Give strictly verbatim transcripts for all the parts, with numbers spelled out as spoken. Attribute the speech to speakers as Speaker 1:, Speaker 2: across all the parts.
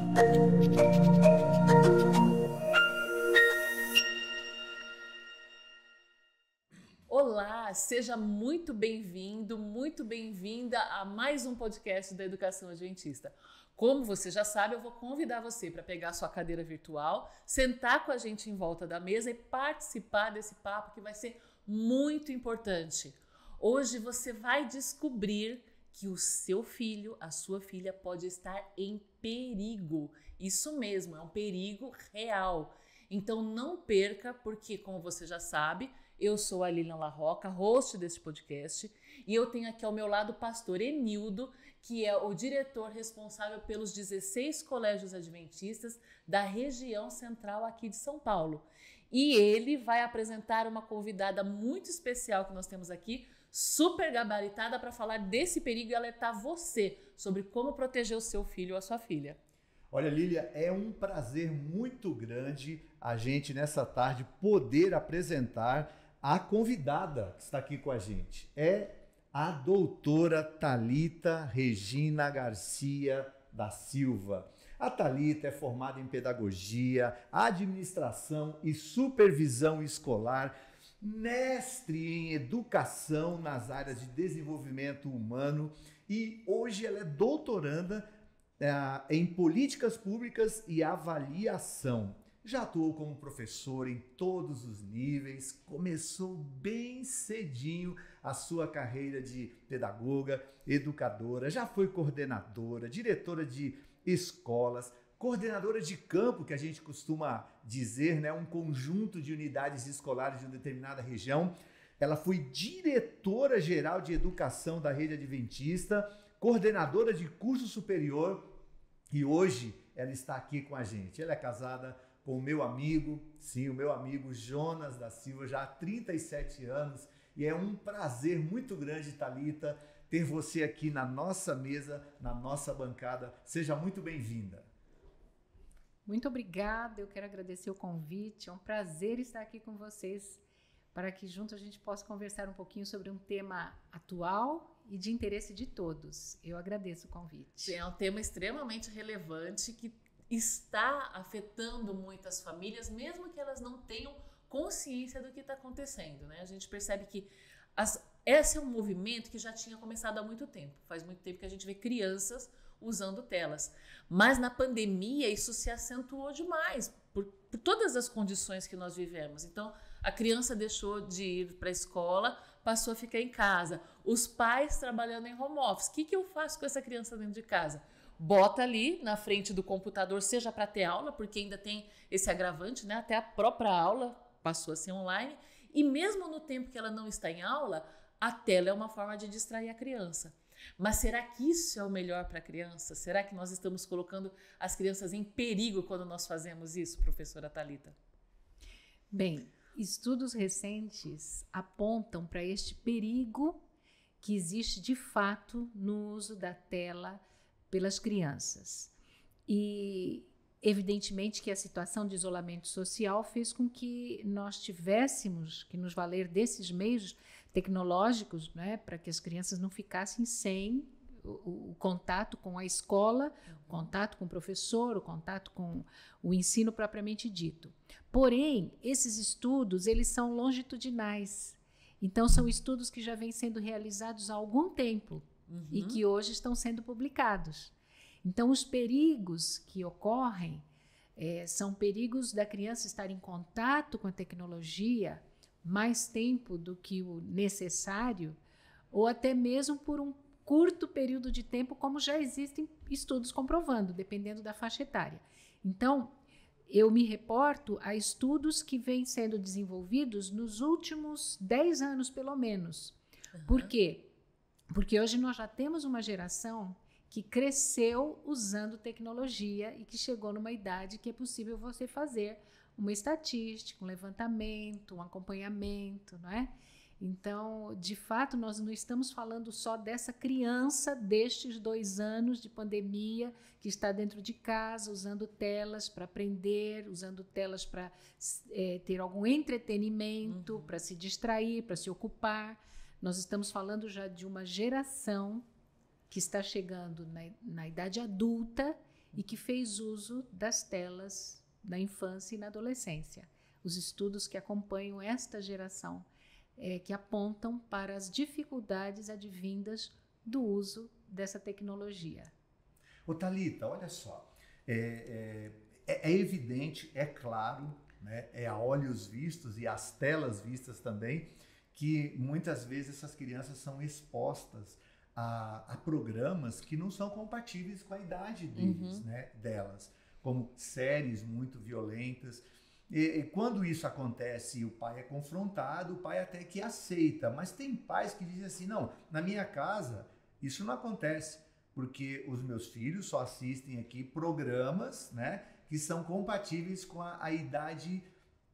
Speaker 1: Olá, seja muito bem-vindo, muito bem-vinda a mais um podcast da Educação Adventista. Como você já sabe, eu vou convidar você para pegar sua cadeira virtual, sentar com a gente em volta da mesa e participar desse papo que vai ser muito importante. Hoje você vai descobrir que o seu filho, a sua filha pode estar em perigo. Isso mesmo, é um perigo real. Então não perca, porque como você já sabe, eu sou a Lilian Larroca, host desse podcast, e eu tenho aqui ao meu lado o pastor Enildo, que é o diretor responsável pelos dezesseis colégios adventistas da região central aqui de São Paulo. E ele vai apresentar uma convidada muito especial que nós temos aqui, super gabaritada para falar desse perigo e alertar você sobre como proteger o seu filho ou a sua filha.
Speaker 2: Olha, Lília, é um prazer muito grande a gente nessa tarde poder apresentar a convidada que está aqui com a gente. É a doutora Thalita Regina Garcia da Silva. A Thalita é formada em pedagogia, administração e supervisão escolar, mestre em educação nas áreas de desenvolvimento humano e hoje ela é doutoranda é, em políticas públicas e avaliação. Já atuou como professora em todos os níveis, começou bem cedinho a sua carreira de pedagoga, educadora, já foi coordenadora, diretora de escolas, coordenadora de campo, que a gente costuma dizer, né, um conjunto de unidades escolares de uma determinada região. Ela foi diretora-geral de educação da rede adventista, coordenadora de curso superior e hoje ela está aqui com a gente. Ela é casada com o meu amigo, sim, o meu amigo Jonas da Silva, já há trinta e sete anos, e é um prazer muito grande, Thalita, ter você aqui na nossa mesa, na nossa bancada. Seja muito bem-vinda.
Speaker 3: Muito obrigada, eu quero agradecer o convite, é um prazer estar aqui com vocês, para que junto a gente possa conversar um pouquinho sobre um tema atual e de interesse de todos. Eu agradeço o convite.
Speaker 1: É um tema extremamente relevante que está afetando muitas famílias, mesmo que elas não tenham consciência do que está acontecendo, né? A gente percebe que as, esse é um movimento que já tinha começado há muito tempo. Faz muito tempo que a gente vê crianças usando telas. Mas na pandemia isso se acentuou demais, por, por todas as condições que nós vivemos. Então, a criança deixou de ir para a escola, passou a ficar em casa. Os pais trabalhando em home office. O que, que eu faço com essa criança dentro de casa? Bota ali na frente do computador, seja para ter aula, porque ainda tem esse agravante, né? Até a própria aula passou a ser online. E mesmo no tempo que ela não está em aula, a tela é uma forma de distrair a criança. Mas será que isso é o melhor para a criança? Será que nós estamos colocando as crianças em perigo quando nós fazemos isso, professora Thalita?
Speaker 3: Bem, estudos recentes apontam para este perigo que existe de fato no uso da tela pelas crianças. E evidentemente que a situação de isolamento social fez com que nós tivéssemos que nos valer desses meios tecnológicos, né, para que as crianças não ficassem sem o, o contato com a escola, o contato com o professor, o contato com o ensino propriamente dito. Porém, esses estudos, eles são longitudinais. Então, são estudos que já vêm sendo realizados há algum tempo. Uhum. E que hoje estão sendo publicados. Então, os perigos que ocorrem é, são perigos da criança estar em contato com a tecnologia mais tempo do que o necessário, ou até mesmo por um curto período de tempo, como já existem estudos comprovando, dependendo da faixa etária. Então, eu me reporto a estudos que vêm sendo desenvolvidos nos últimos dez anos, pelo menos. Uhum. Por quê? Porque hoje nós já temos uma geração que cresceu usando tecnologia e que chegou numa idade que é possível você fazer uma estatística, um levantamento, um acompanhamento, não é? Então, de fato, nós não estamos falando só dessa criança destes dois anos de pandemia que está dentro de casa, usando telas para aprender, usando telas para é, ter algum entretenimento, uhum. para se distrair, para se ocupar. Nós estamos falando já de uma geração que está chegando na, na idade adulta e que fez uso das telas na infância e na adolescência. Os estudos que acompanham esta geração, é, que apontam para as dificuldades advindas do uso dessa tecnologia.
Speaker 2: Ô Thalita, olha só, é, é, é evidente, é claro, né, é a olhos vistos e as telas vistas também, que muitas vezes essas crianças são expostas a, a programas que não são compatíveis com a idade deles, uhum. né, delas, como séries muito violentas. E, e quando isso acontece e o pai é confrontado, o pai até que aceita, mas tem pais que dizem assim, não, na minha casa isso não acontece, porque os meus filhos só assistem aqui programas, né, que são compatíveis com a, a idade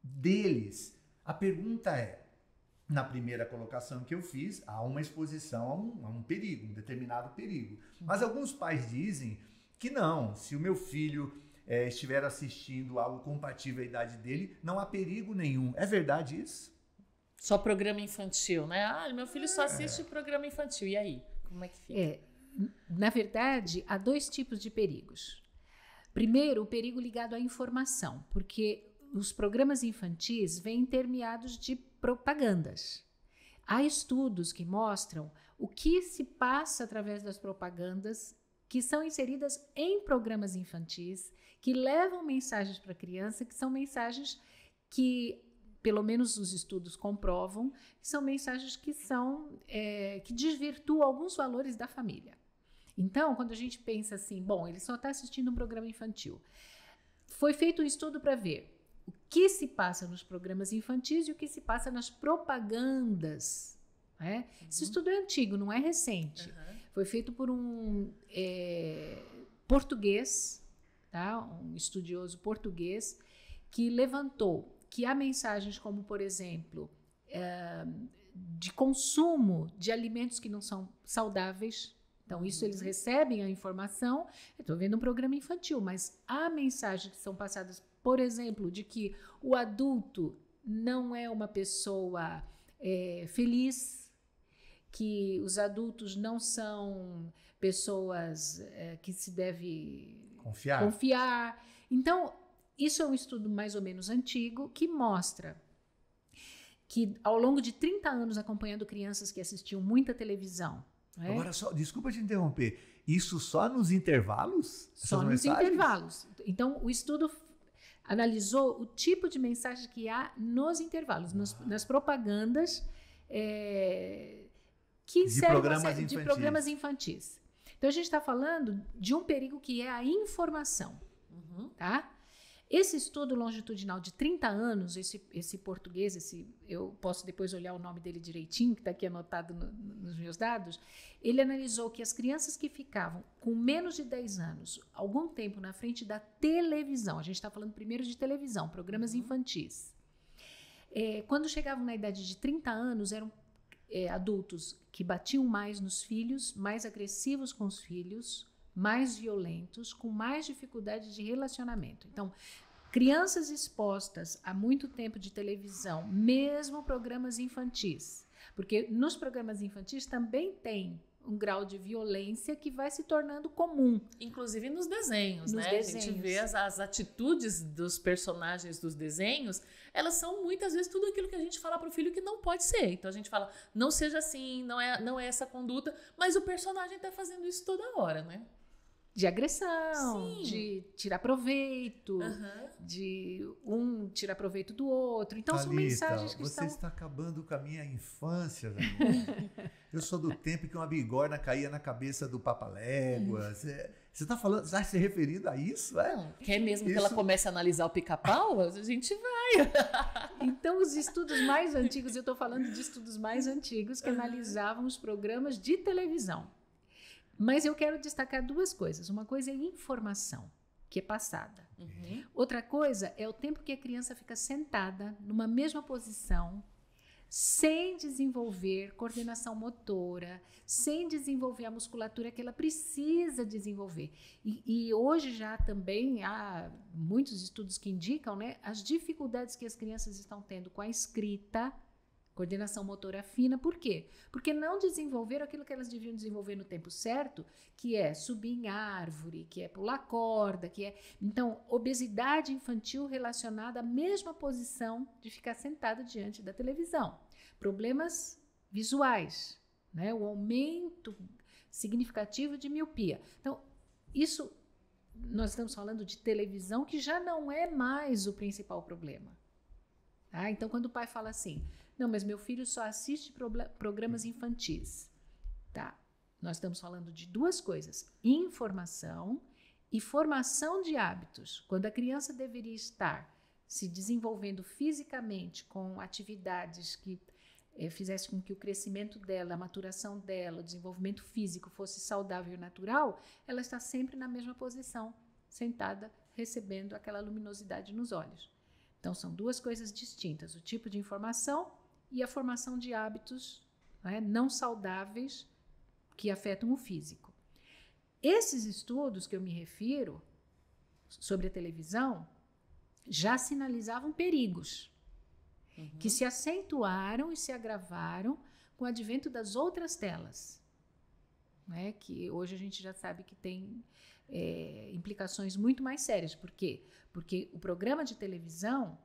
Speaker 2: deles. A pergunta é, na primeira colocação que eu fiz, há uma exposição a um, a um perigo, um determinado perigo. Mas alguns pais dizem que não, se o meu filho é, estiver assistindo algo compatível à idade dele, não há perigo nenhum. É verdade isso?
Speaker 1: Só programa infantil, né? Ah, meu filho só assiste é. programa infantil. E aí? Como é que fica?
Speaker 3: É, na verdade, há dois tipos de perigos. Primeiro, o perigo ligado à informação, porque os programas infantis vêm intermeados de propagandas. Há estudos que mostram o que se passa através das propagandas que são inseridas em programas infantis, que levam mensagens para a criança, que são mensagens que, pelo menos os estudos comprovam, que são mensagens que, são, é, que desvirtuam alguns valores da família. Então, quando a gente pensa assim, bom, ele só está assistindo um programa infantil. Foi feito um estudo para ver o que se passa nos programas infantis e o que se passa nas propagandas. Né? Uhum. Esse estudo é antigo, não é recente. Uhum. Foi feito por um é, português, tá? Um estudioso português, que levantou que há mensagens como, por exemplo, é, de consumo de alimentos que não são saudáveis. Então, isso eles recebem a informação. Eu estou vendo um programa infantil, mas há mensagens que são passadas, por exemplo, de que o adulto não é uma pessoa é, feliz, que os adultos não são pessoas é, que se deve
Speaker 2: confiar.
Speaker 3: confiar. Então, isso é um estudo mais ou menos antigo que mostra que, ao longo de trinta anos acompanhando crianças que assistiam muita televisão, é?
Speaker 2: Agora, só, desculpa te interromper, isso só nos intervalos?
Speaker 3: Só nos mensagens? intervalos. Então, o estudo analisou o tipo de mensagem que há nos intervalos, nos, nas propagandas é, que
Speaker 2: de,
Speaker 3: servem
Speaker 2: programas
Speaker 3: de programas infantis. Então, a gente está falando de um perigo que é a informação. Uhum. Tá? Esse estudo longitudinal de trinta anos, esse, esse português, esse, eu posso depois olhar o nome dele direitinho, que está aqui anotado no, nos meus dados, ele analisou que as crianças que ficavam com menos de dez anos, algum tempo na frente da televisão, a gente está falando primeiro de televisão, programas uhum. infantis, é, quando chegavam na idade de trinta anos, eram é, adultos que batiam mais nos filhos, mais agressivos com os filhos, mais violentos, com mais dificuldade de relacionamento. Então, crianças expostas a muito tempo de televisão, mesmo programas infantis, porque nos programas infantis também tem um grau de violência que vai se tornando comum.
Speaker 1: Inclusive nos desenhos,
Speaker 3: nos
Speaker 1: né?
Speaker 3: Desenhos.
Speaker 1: A gente vê as, as atitudes dos personagens dos desenhos, elas são muitas vezes tudo aquilo que a gente fala para o filho que não pode ser. Então a gente fala, não seja assim, não é, não é essa conduta, mas o personagem está fazendo isso toda hora, né?
Speaker 3: De agressão,
Speaker 1: Sim.
Speaker 3: de tirar proveito,
Speaker 1: uhum.
Speaker 3: de um tirar proveito do outro. Então,
Speaker 2: Thalita,
Speaker 3: são mensagens que
Speaker 2: você
Speaker 3: estão...
Speaker 2: está acabando com a minha infância, velho. Eu sou do tempo que uma bigorna caía na cabeça do Papaléguas. Você está falando, está se referindo a isso? É?
Speaker 1: Não, quer mesmo
Speaker 2: isso...
Speaker 1: que ela comece a analisar o pica-pau? A gente vai.
Speaker 3: Então, os estudos mais antigos, eu estou falando de estudos mais antigos que uhum. analisavam os programas de televisão. Mas eu quero destacar duas coisas. Uma coisa é informação, que é passada. Uhum. Outra coisa é o tempo que a criança fica sentada numa mesma posição, sem desenvolver coordenação motora, sem desenvolver a musculatura que ela precisa desenvolver. E, e hoje já também há muitos estudos que indicam, né, as dificuldades que as crianças estão tendo com a escrita, Coordenação motora fina, por quê? Porque não desenvolveram aquilo que elas deviam desenvolver no tempo certo, que é subir em árvore, que é pular corda, que é... Então, obesidade infantil relacionada à mesma posição de ficar sentada diante da televisão. Problemas visuais, né? O aumento significativo de miopia. Então, isso, nós estamos falando de televisão, que já não é mais o principal problema. Tá? Então, quando o pai fala assim, não, mas meu filho só assiste programas infantis. Tá. Nós estamos falando de duas coisas, informação e formação de hábitos. Quando a criança deveria estar se desenvolvendo fisicamente com atividades que eh, fizessem com que o crescimento dela, a maturação dela, o desenvolvimento físico fosse saudável e natural, ela está sempre na mesma posição, sentada, recebendo aquela luminosidade nos olhos. Então, são duas coisas distintas, o tipo de informação e a formação de hábitos, né, não saudáveis que afetam o físico. Esses estudos que eu me refiro sobre a televisão já sinalizavam perigos, uhum. que se acentuaram e se agravaram com o advento das outras telas, né, que hoje a gente já sabe que tem é, implicações muito mais sérias. Por quê? Porque o programa de televisão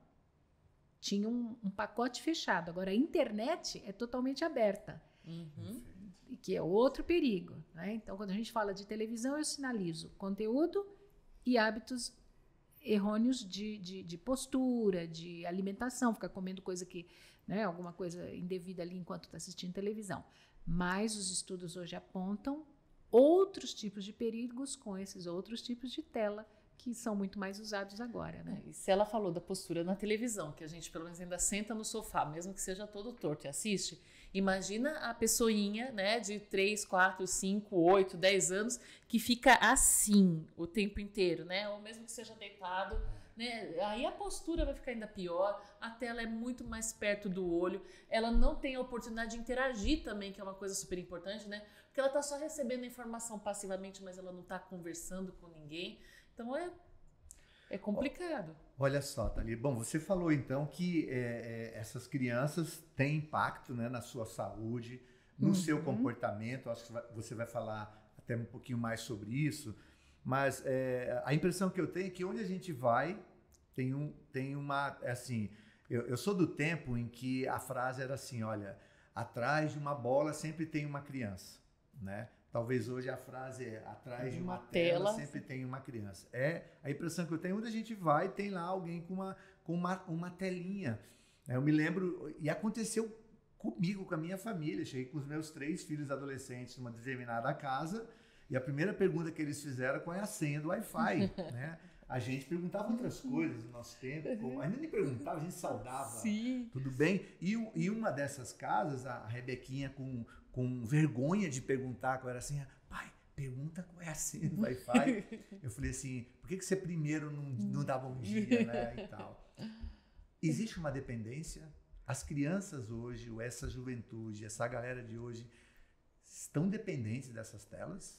Speaker 3: tinha um, um pacote fechado. Agora, a internet é totalmente aberta, uhum. que é outro perigo. Né? Então, quando a gente fala de televisão, eu sinalizo conteúdo e hábitos errôneos de, de, de postura, de alimentação, ficar comendo coisa que, né, alguma coisa indevida ali enquanto está assistindo televisão. Mas os estudos hoje apontam outros tipos de perigos com esses outros tipos de tela, que são muito mais usados agora, né?
Speaker 1: E se ela falou da postura na televisão, que a gente pelo menos ainda senta no sofá, mesmo que seja todo torto e assiste, imagina a pessoinha, né, de três, quatro, cinco, oito, dez anos, que fica assim o tempo inteiro, né? Ou mesmo que seja deitado, né? Aí a postura vai ficar ainda pior, a tela é muito mais perto do olho, ela não tem a oportunidade de interagir também, que é uma coisa super importante, né? Porque ela está só recebendo a informação passivamente, mas ela não está conversando com ninguém. Então é, é complicado.
Speaker 2: Olha só, Thalia. Bom, você falou então que é, é, essas crianças têm impacto, né, na sua saúde, no uhum. seu comportamento. Acho que você vai falar até um pouquinho mais sobre isso. Mas é, a impressão que eu tenho é que onde a gente vai tem, um, tem uma... Assim, eu, eu sou do tempo em que a frase era assim, olha, atrás de uma bola sempre tem uma criança, né? Talvez hoje a frase é, atrás de uma, uma tela, tela sempre tem uma criança. É a impressão que eu tenho, onde a gente vai, tem lá alguém com uma, com uma, uma telinha. Eu me lembro, e aconteceu comigo, com a minha família. Cheguei com os meus três filhos adolescentes numa determinada casa, e a primeira pergunta que eles fizeram é qual é a senha do Wi-Fi, né? A gente perguntava outras coisas no nosso tempo, como, ainda nem perguntava, a gente saudava,
Speaker 1: Sim.
Speaker 2: tudo bem? E, e uma dessas casas, a Rebequinha com... com vergonha de perguntar qual era a senha. Pai, pergunta qual é a senha do Wi-Fi. Eu falei assim, por que, que você primeiro não, não dá bom dia, né, e tal. Existe uma dependência? As crianças hoje, ou essa juventude, essa galera de hoje, estão dependentes dessas telas?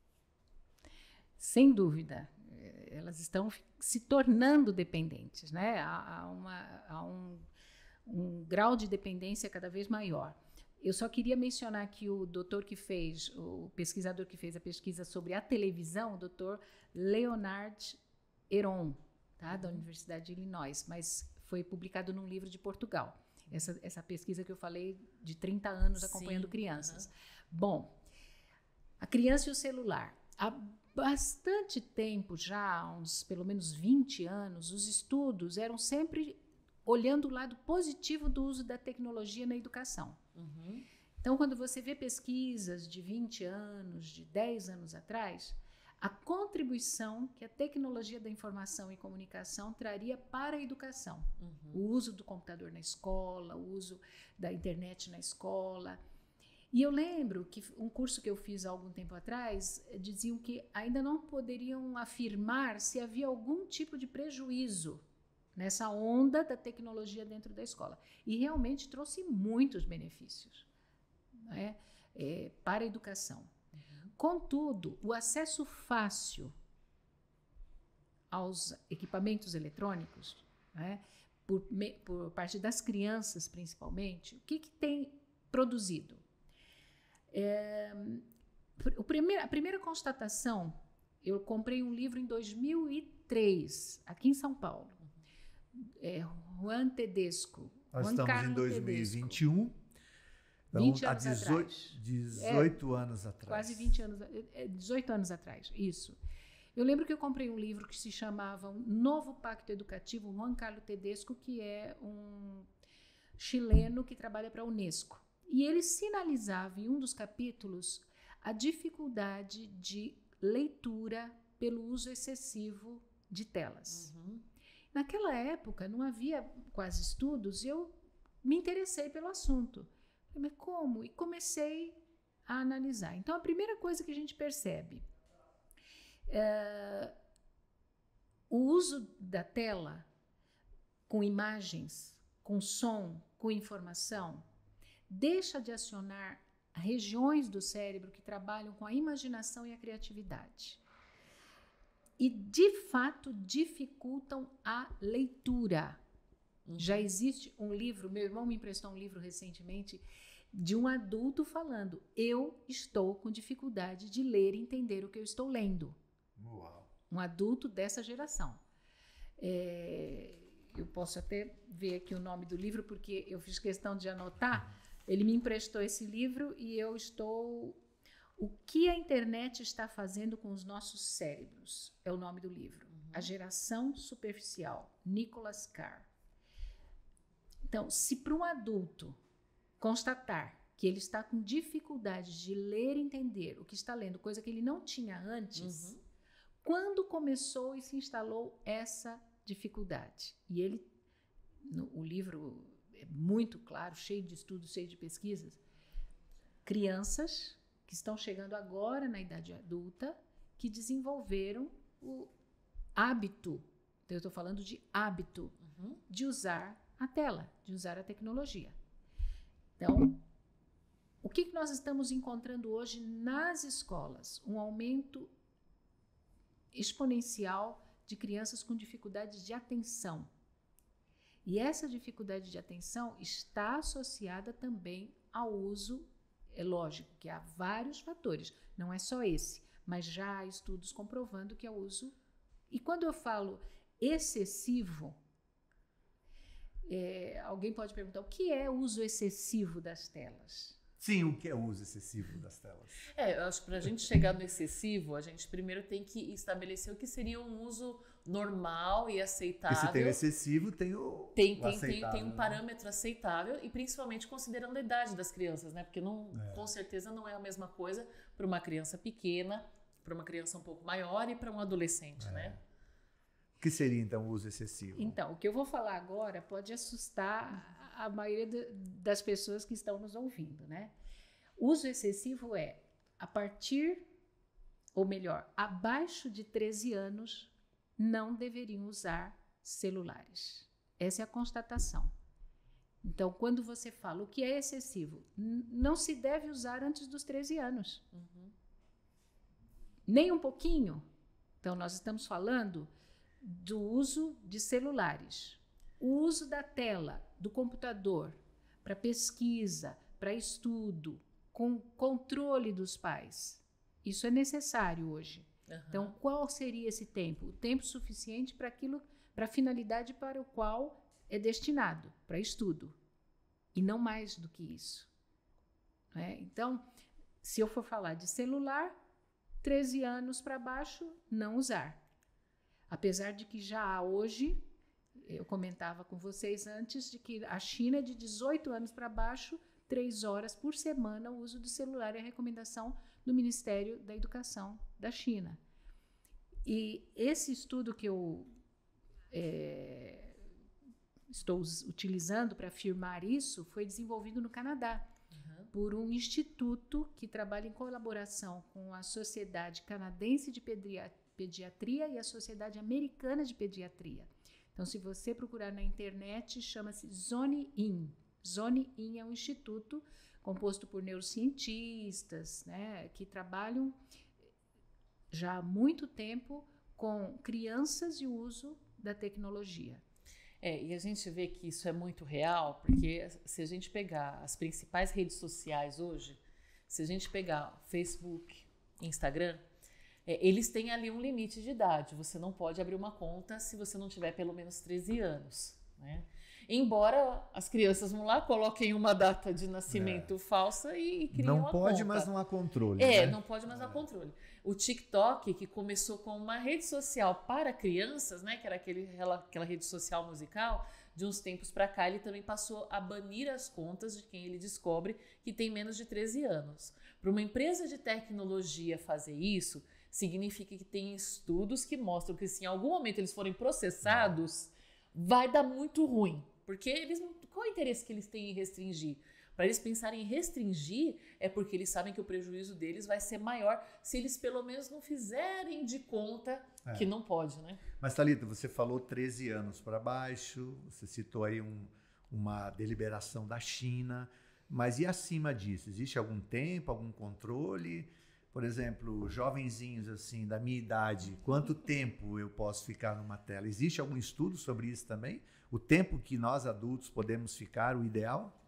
Speaker 3: Sem dúvida. Elas estão se tornando dependentes, né? Há, há, uma, há um, um grau de dependência cada vez maior. Eu só queria mencionar que o doutor que fez, o pesquisador que fez a pesquisa sobre a televisão, o doutor Leonard Heron, tá, da Universidade de Illinois, mas foi publicado num livro de Portugal. Essa, essa pesquisa que eu falei de trinta anos acompanhando Sim. crianças. Uhum. Bom, a criança e o celular. Há bastante tempo já, há uns pelo menos vinte anos, os estudos eram sempre olhando o lado positivo do uso da tecnologia na educação. Uhum. Então, quando você vê pesquisas de vinte anos, de dez anos atrás, a contribuição que a tecnologia da informação e comunicação traria para a educação. Uhum. O uso do computador na escola, o uso da internet na escola. E eu lembro que um curso que eu fiz há algum tempo atrás, diziam que ainda não poderiam afirmar se havia algum tipo de prejuízo nessa onda da tecnologia dentro da escola. E realmente trouxe muitos benefícios, né, é, para a educação. Uhum. Contudo, o acesso fácil aos equipamentos eletrônicos, né, por, por parte das crianças, principalmente, o que, que tem produzido? É, o primeiro, a primeira constatação, eu comprei um livro em dois mil e três, aqui em São Paulo. É, Juan Tedesco.
Speaker 2: Nós
Speaker 3: Juan
Speaker 2: estamos
Speaker 3: Carlos
Speaker 2: em dois mil e vinte e
Speaker 3: Tedesco.
Speaker 2: um. Então,
Speaker 3: vinte
Speaker 2: há
Speaker 3: anos
Speaker 2: dezoito,
Speaker 3: atrás.
Speaker 2: dezoito anos atrás.
Speaker 3: Quase vinte anos, dezoito anos atrás, isso. Eu lembro que eu comprei um livro que se chamava Novo Pacto Educativo, Juan Carlos Tedesco, que é um chileno que trabalha para a Unesco. E ele sinalizava em um dos capítulos a dificuldade de leitura pelo uso excessivo de telas.
Speaker 1: Uhum.
Speaker 3: Naquela época não havia quase estudos e eu me interessei pelo assunto. Mas como? E comecei a analisar. Então, a primeira coisa que a gente percebe é o uso da tela com imagens, com som, com informação, deixa de acionar regiões do cérebro que trabalham com a imaginação e a criatividade. E, de fato, dificultam a leitura. Uhum. Já existe um livro, meu irmão me emprestou um livro recentemente, de um adulto falando, eu estou com dificuldade de ler e entender o que eu estou lendo.
Speaker 2: Uau.
Speaker 3: Um adulto dessa geração. É, eu posso até ver aqui o nome do livro, porque eu fiz questão de anotar. Ele me emprestou esse livro e eu estou... O que a internet está fazendo com os nossos cérebros? É o nome do livro. Uhum. A Geração Superficial, Nicholas Carr. Então, se para um adulto constatar que ele está com dificuldade de ler e entender o que está lendo, coisa que ele não tinha antes, uhum. quando começou e se instalou essa dificuldade? E ele, no, o livro é muito claro, cheio de estudos, cheio de pesquisas, crianças que estão chegando agora na idade adulta, que desenvolveram o hábito, eu estou falando de hábito, uhum. de usar a tela, de usar a tecnologia. Então, o que nós estamos encontrando hoje nas escolas? Um aumento exponencial de crianças com dificuldades de atenção. E essa dificuldade de atenção está associada também ao uso. É lógico que há vários fatores, não é só esse, mas já há estudos comprovando que é o uso. E quando eu falo excessivo, é, alguém pode perguntar, o que é o uso excessivo das telas?
Speaker 2: Sim, o que é o uso excessivo das telas?
Speaker 1: É, eu acho que para a gente chegar no excessivo, a gente primeiro tem que estabelecer o que seria um uso normal e aceitável.
Speaker 2: Porque se tem o excessivo, tem o,
Speaker 1: tem,
Speaker 2: o
Speaker 1: tem,
Speaker 2: aceitável.
Speaker 1: Tem, tem um
Speaker 2: né?
Speaker 1: parâmetro aceitável e principalmente considerando a idade das crianças, né? Porque não, é. com certeza não é a mesma coisa para uma criança pequena, para uma criança um pouco maior e para um adolescente, é. né?
Speaker 2: O que seria, então, o uso excessivo?
Speaker 3: Então, o que eu vou falar agora pode assustar a maioria de, das pessoas que estão nos ouvindo, né? Uso excessivo é a partir, ou melhor, abaixo de treze anos, não deveriam usar celulares. Essa é a constatação. Então, quando você fala o que é excessivo, não se deve usar antes dos treze anos. Uhum. Nem um pouquinho. Então, nós estamos falando do uso de celulares, o uso da tela, do computador, para pesquisa, para estudo, com controle dos pais. Isso é necessário hoje. Uhum. Então, qual seria esse tempo? O tempo suficiente para aquilo, para a finalidade para o qual é destinado, para estudo. E não mais do que isso. Né? Então, se eu for falar de celular, treze anos para baixo, não usar. Apesar de que já há hoje, eu comentava com vocês antes, de que a China, de dezoito anos para baixo, três horas por semana, o uso do celular é a recomendação do Ministério da Educação da China. E esse estudo que eu é, estou utilizando para afirmar isso foi desenvolvido no Canadá, uhum. por um instituto que trabalha em colaboração com a Sociedade Canadense de Pediatria, Pediatria e a Sociedade Americana de Pediatria. Então, se você procurar na internet, chama-se Zone-In. Zone-In é um instituto composto por neurocientistas, né, que trabalham já há muito tempo com crianças e o uso da tecnologia.
Speaker 1: É, e a gente vê que isso é muito real, porque se a gente pegar as principais redes sociais hoje, se a gente pegar Facebook, Instagram, é, eles têm ali um limite de idade. Você não pode abrir uma conta se você não tiver pelo menos treze anos, né? Embora as crianças vão lá, coloquem uma data de nascimento é. falsa e, e criem
Speaker 2: não
Speaker 1: uma
Speaker 2: pode,
Speaker 1: conta.
Speaker 2: mas não há controle.
Speaker 1: É,
Speaker 2: né?
Speaker 1: não pode, mas não há controle. O TikTok, que começou com uma rede social para crianças, né, que era aquele, aquela rede social musical, de uns tempos para cá, ele também passou a banir as contas de quem ele descobre que tem menos de treze anos. Para uma empresa de tecnologia fazer isso, significa que tem estudos que mostram que se em algum momento eles forem processados, vai dar muito ruim. Porque eles não, qual é o interesse que eles têm em restringir? Para eles pensarem em restringir, é porque eles sabem que o prejuízo deles vai ser maior se eles pelo menos não fizerem de conta é. que não pode, né?
Speaker 2: Mas, Thalita, você falou treze anos para baixo, você citou aí um, uma deliberação da China, mas e acima disso? Existe algum tempo, algum controle? Por exemplo, jovenzinhos assim, da minha idade, quanto tempo eu posso ficar numa tela? Existe algum estudo sobre isso também? O tempo que nós adultos podemos ficar, o ideal?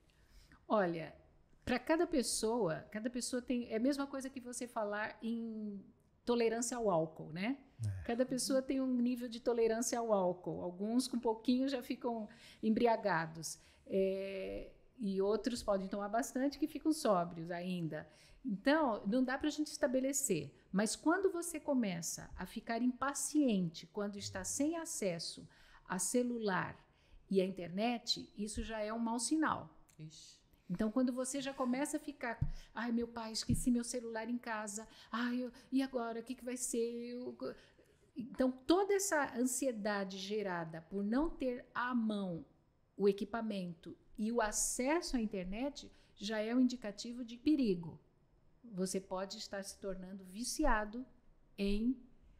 Speaker 3: Olha, para cada pessoa, cada pessoa tem... É a mesma coisa que você falar em tolerância ao álcool, né? É. Cada pessoa tem um nível de tolerância ao álcool. Alguns com pouquinho já ficam embriagados. É, e outros podem tomar bastante que ficam sóbrios ainda. Então, não dá para a gente estabelecer. Mas quando você começa a ficar impaciente, quando está sem acesso a celular e a internet, isso já é um mau sinal.
Speaker 1: Ixi.
Speaker 3: Então, quando você já começa a ficar, ai, meu pai, esqueci meu celular em casa, ai, eu, e agora, o que, que vai ser? Eu... Então, toda essa ansiedade gerada por não ter à mão o equipamento e o acesso à internet já é um indicativo de perigo. Você pode estar se tornando viciado em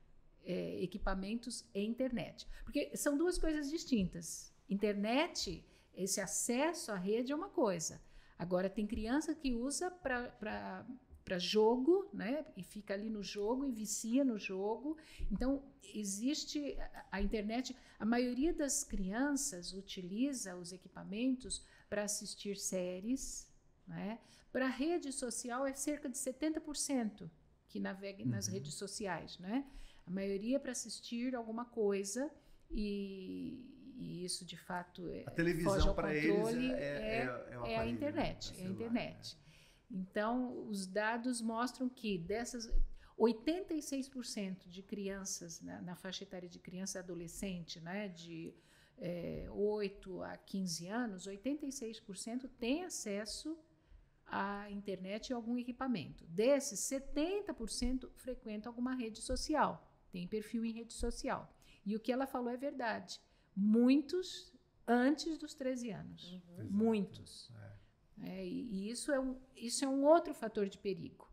Speaker 3: é, equipamentos e internet. Porque são duas coisas distintas. Internet, esse acesso à rede é uma coisa. Agora, tem criança que usa para jogo, né? E fica ali no jogo e vicia no jogo. Então, existe a, a internet. A maioria das crianças utiliza os equipamentos para assistir séries, né? Para a rede social é cerca de setenta por cento que navega nas uhum. redes sociais, né? A maioria para assistir alguma coisa e, e isso de fato é,
Speaker 2: a televisão para eles é, é,
Speaker 3: é, é, é a internet, é a internet. Né? Então os dados mostram que dessas oitenta e seis por cento de crianças na, na faixa etária de criança e adolescente, né, de é, oito a quinze anos, oitenta e seis por cento tem acesso à internet e algum equipamento. Desses, setenta por cento frequentam alguma rede social, tem perfil em rede social. E o que ela falou é verdade. Muitos antes dos treze anos. Uhum. Muitos. É. É, e e isso, é um, isso é um outro fator de perigo.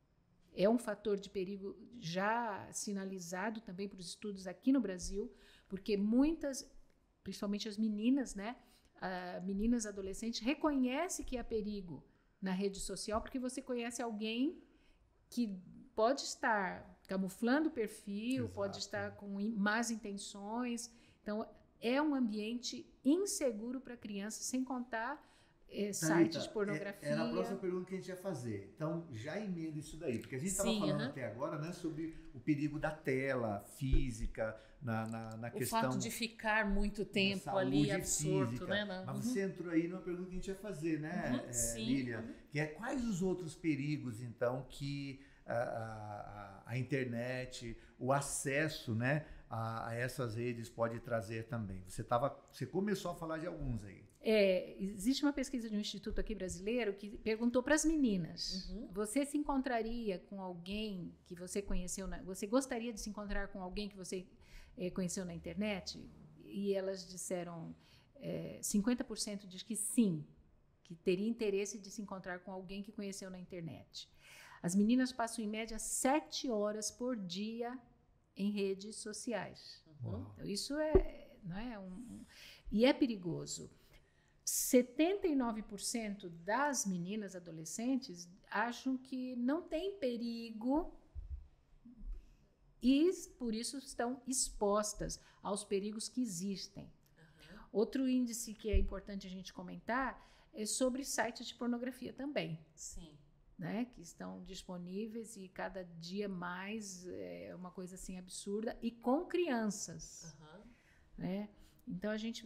Speaker 3: É um fator de perigo já sinalizado também por estudos aqui no Brasil, porque muitas, principalmente as meninas, né, uh, meninas adolescentes, reconhecem que há perigo na rede social, porque você conhece alguém que pode estar camuflando o perfil, Exato. Pode estar com más intenções. Então, é um ambiente inseguro para crianças, sem contar é, sites de pornografia.
Speaker 2: Era a próxima pergunta que a gente ia fazer. Então, já emenda isso daí, porque a gente estava falando uh-huh. até agora, né, sobre o perigo da tela física, na, na, na
Speaker 1: o
Speaker 2: questão...
Speaker 1: O fato de ficar muito tempo ali absorto, né? Não.
Speaker 2: Mas uhum. você entrou aí numa pergunta que a gente ia fazer, né,
Speaker 1: uhum,
Speaker 2: é, Lilian? Que é quais os outros perigos, então, que a, a, a internet, o acesso, né, a, a essas redes pode trazer também? Você, tava, você começou a falar de alguns aí.
Speaker 3: É, existe uma pesquisa de um instituto aqui brasileiro que perguntou para as meninas, uhum. você se encontraria com alguém que você conheceu, na, você gostaria de se encontrar com alguém que você é, conheceu na internet? E elas disseram, é, cinquenta por cento diz que sim, que teria interesse de se encontrar com alguém que conheceu na internet. As meninas passam em média sete horas por dia em redes sociais. Uhum. Então, isso é, não é um, um, e é perigoso. setenta e nove por cento das meninas adolescentes acham que não tem perigo e por isso estão expostas aos perigos que existem. Uhum. Outro índice que é importante a gente comentar é sobre sites de pornografia também.
Speaker 1: Sim.
Speaker 3: Né, que estão disponíveis e cada dia mais é uma coisa assim absurda e com crianças.
Speaker 1: Uhum.
Speaker 3: Né? Então a gente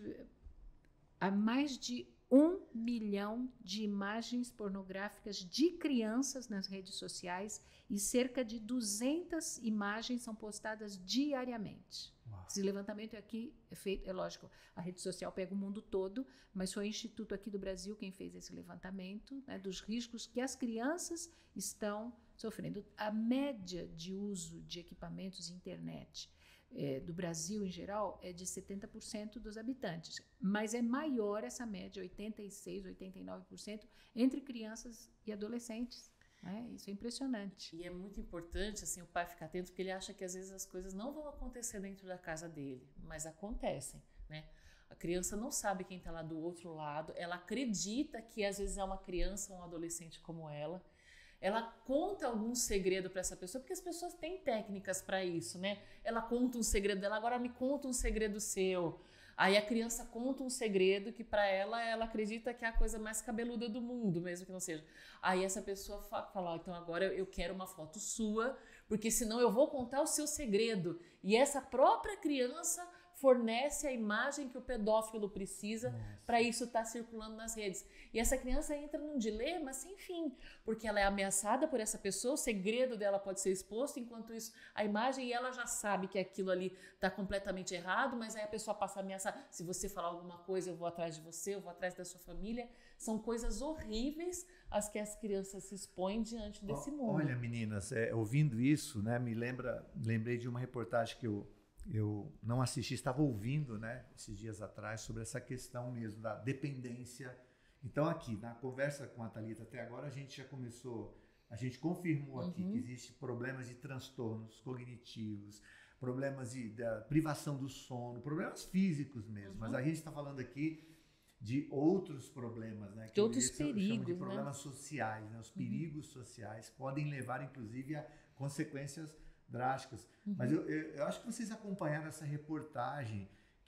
Speaker 3: há mais de um milhão de imagens pornográficas de crianças nas redes sociais e cerca de duzentas imagens são postadas diariamente. Uau. Esse levantamento aqui é feito, é lógico, a rede social pega o mundo todo, mas foi o Instituto aqui do Brasil quem fez esse levantamento, né, dos riscos que as crianças estão sofrendo. A média de uso de equipamentos de internet É, do Brasil em geral é de setenta por cento dos habitantes, mas é maior essa média, oitenta e seis por cento, oitenta e nove por cento entre crianças e adolescentes. Né? Isso é impressionante.
Speaker 1: E é muito importante assim, o pai ficar atento, porque ele acha que às vezes as coisas não vão acontecer dentro da casa dele, mas acontecem, né? A criança não sabe quem está lá do outro lado, ela acredita que às vezes é uma criança ou um adolescente como ela. Ela conta algum segredo para essa pessoa, porque as pessoas têm técnicas para isso, né? Ela conta um segredo dela, agora me conta um segredo seu. Aí a criança conta um segredo que para ela, ela acredita que é a coisa mais cabeluda do mundo, mesmo que não seja. Aí essa pessoa fala, então agora eu quero uma foto sua, porque senão eu vou contar o seu segredo. E essa própria criança fornece a imagem que o pedófilo precisa para isso estar tá circulando nas redes. E essa criança entra num dilema sem fim, porque ela é ameaçada por essa pessoa, o segredo dela pode ser exposto, enquanto isso, a imagem, e ela já sabe que aquilo ali está completamente errado, mas aí a pessoa passa a ameaçar, se você falar alguma coisa, eu vou atrás de você, eu vou atrás da sua família. São coisas horríveis as que as crianças se expõem diante desse mundo.
Speaker 2: Olha, meninas, é, ouvindo isso, né, me lembra, lembrei de uma reportagem que eu Eu não assisti, estava ouvindo, né, esses dias atrás, sobre essa questão mesmo da dependência. Então aqui, na conversa com a Thalita até agora, a gente já começou, a gente confirmou aqui uhum. que existem problemas de transtornos cognitivos, problemas de, de privação do sono, problemas físicos mesmo. Uhum. Mas a gente está falando aqui de outros problemas, né? Que
Speaker 1: de outros perigos,
Speaker 2: de problemas
Speaker 1: né?
Speaker 2: sociais, né? Os perigos uhum. sociais podem levar, inclusive, a consequências drásticas. Uhum. Mas eu, eu, eu acho que vocês acompanharam essa reportagem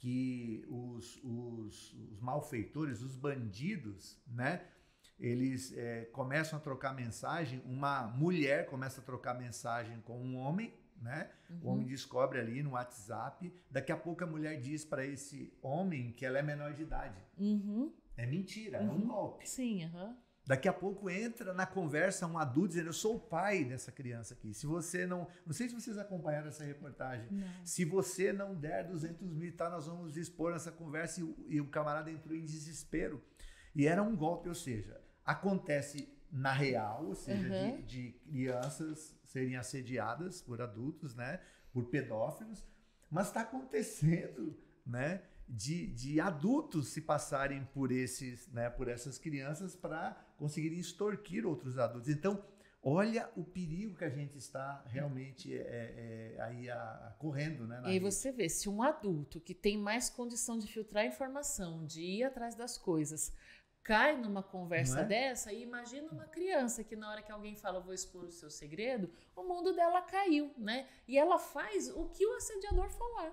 Speaker 2: que os, os, os malfeitores, os bandidos, né, eles é, começam a trocar mensagem, uma mulher começa a trocar mensagem com um homem, né, uhum. o homem descobre ali no WhatsApp, daqui a pouco a mulher diz para esse homem que ela é menor de idade.
Speaker 1: Uhum.
Speaker 2: É mentira,
Speaker 1: uhum.
Speaker 2: é um golpe.
Speaker 1: Sim, aham. Uhum.
Speaker 2: Daqui a pouco entra na conversa um adulto dizendo, eu sou o pai dessa criança aqui. Se você não... Não sei se vocês acompanharam essa reportagem.
Speaker 3: Não.
Speaker 2: Se você não der duzentos mil, tá, nós vamos expor nessa conversa. E, e o camarada entrou em desespero. E era um golpe, ou seja, acontece na real, ou seja, uhum. de, de crianças serem assediadas por adultos, né? Por pedófilos. Mas está acontecendo, né? De, de adultos se passarem por, esses, né, por essas crianças para conseguirem extorquir outros adultos. Então, olha o perigo que a gente está realmente é, é, aí a, a, correndo. Né,
Speaker 1: e aí você vê, se um adulto que tem mais condição de filtrar informação, de ir atrás das coisas, cai numa conversa é? dessa, e imagina uma criança que na hora que alguém fala, eu vou expor o seu segredo, o mundo dela caiu, né? E ela faz o que o assediador falar.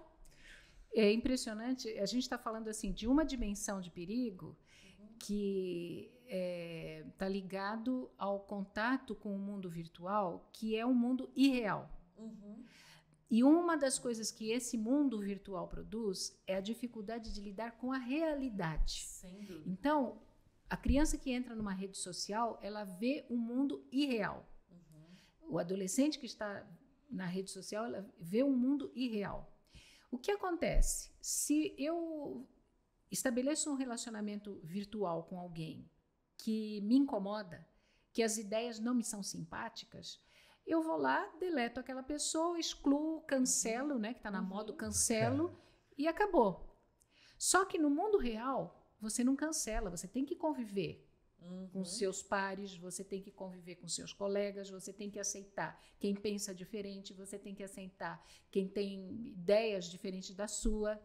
Speaker 3: É impressionante, a gente está falando assim de uma dimensão de perigo uhum. que está é, ligado ao contato com o mundo virtual, que é um mundo irreal.
Speaker 1: Uhum.
Speaker 3: E uma das coisas que esse mundo virtual produz é a dificuldade de lidar com a realidade.
Speaker 1: Sem dúvida.
Speaker 3: Então, a criança que entra numa rede social, ela vê um mundo irreal. Uhum. O adolescente que está na rede social, ela vê um mundo irreal. O que acontece? Se eu estabeleço um relacionamento virtual com alguém que me incomoda, que as ideias não me são simpáticas, eu vou lá, deleto aquela pessoa, excluo, cancelo, né, que está na
Speaker 1: uhum.
Speaker 3: moda, cancelo, e acabou. Só que no mundo real, você não cancela, você tem que conviver. Uhum. Com seus pares, você tem que conviver com seus colegas, você tem que aceitar quem pensa diferente, você tem que aceitar quem tem ideias diferentes da sua.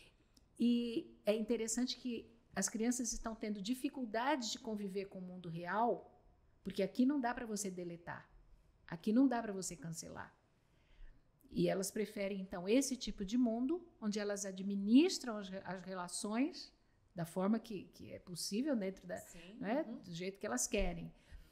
Speaker 3: E é interessante que as crianças estão tendo dificuldade de conviver com o mundo real, porque aqui não dá para você deletar, aqui não dá para você cancelar. E elas preferem, então, esse tipo de mundo, onde elas administram as, as relações da forma que, que é possível, dentro da,
Speaker 1: Sim.
Speaker 3: não é?
Speaker 1: Uhum.
Speaker 3: Do jeito que elas querem.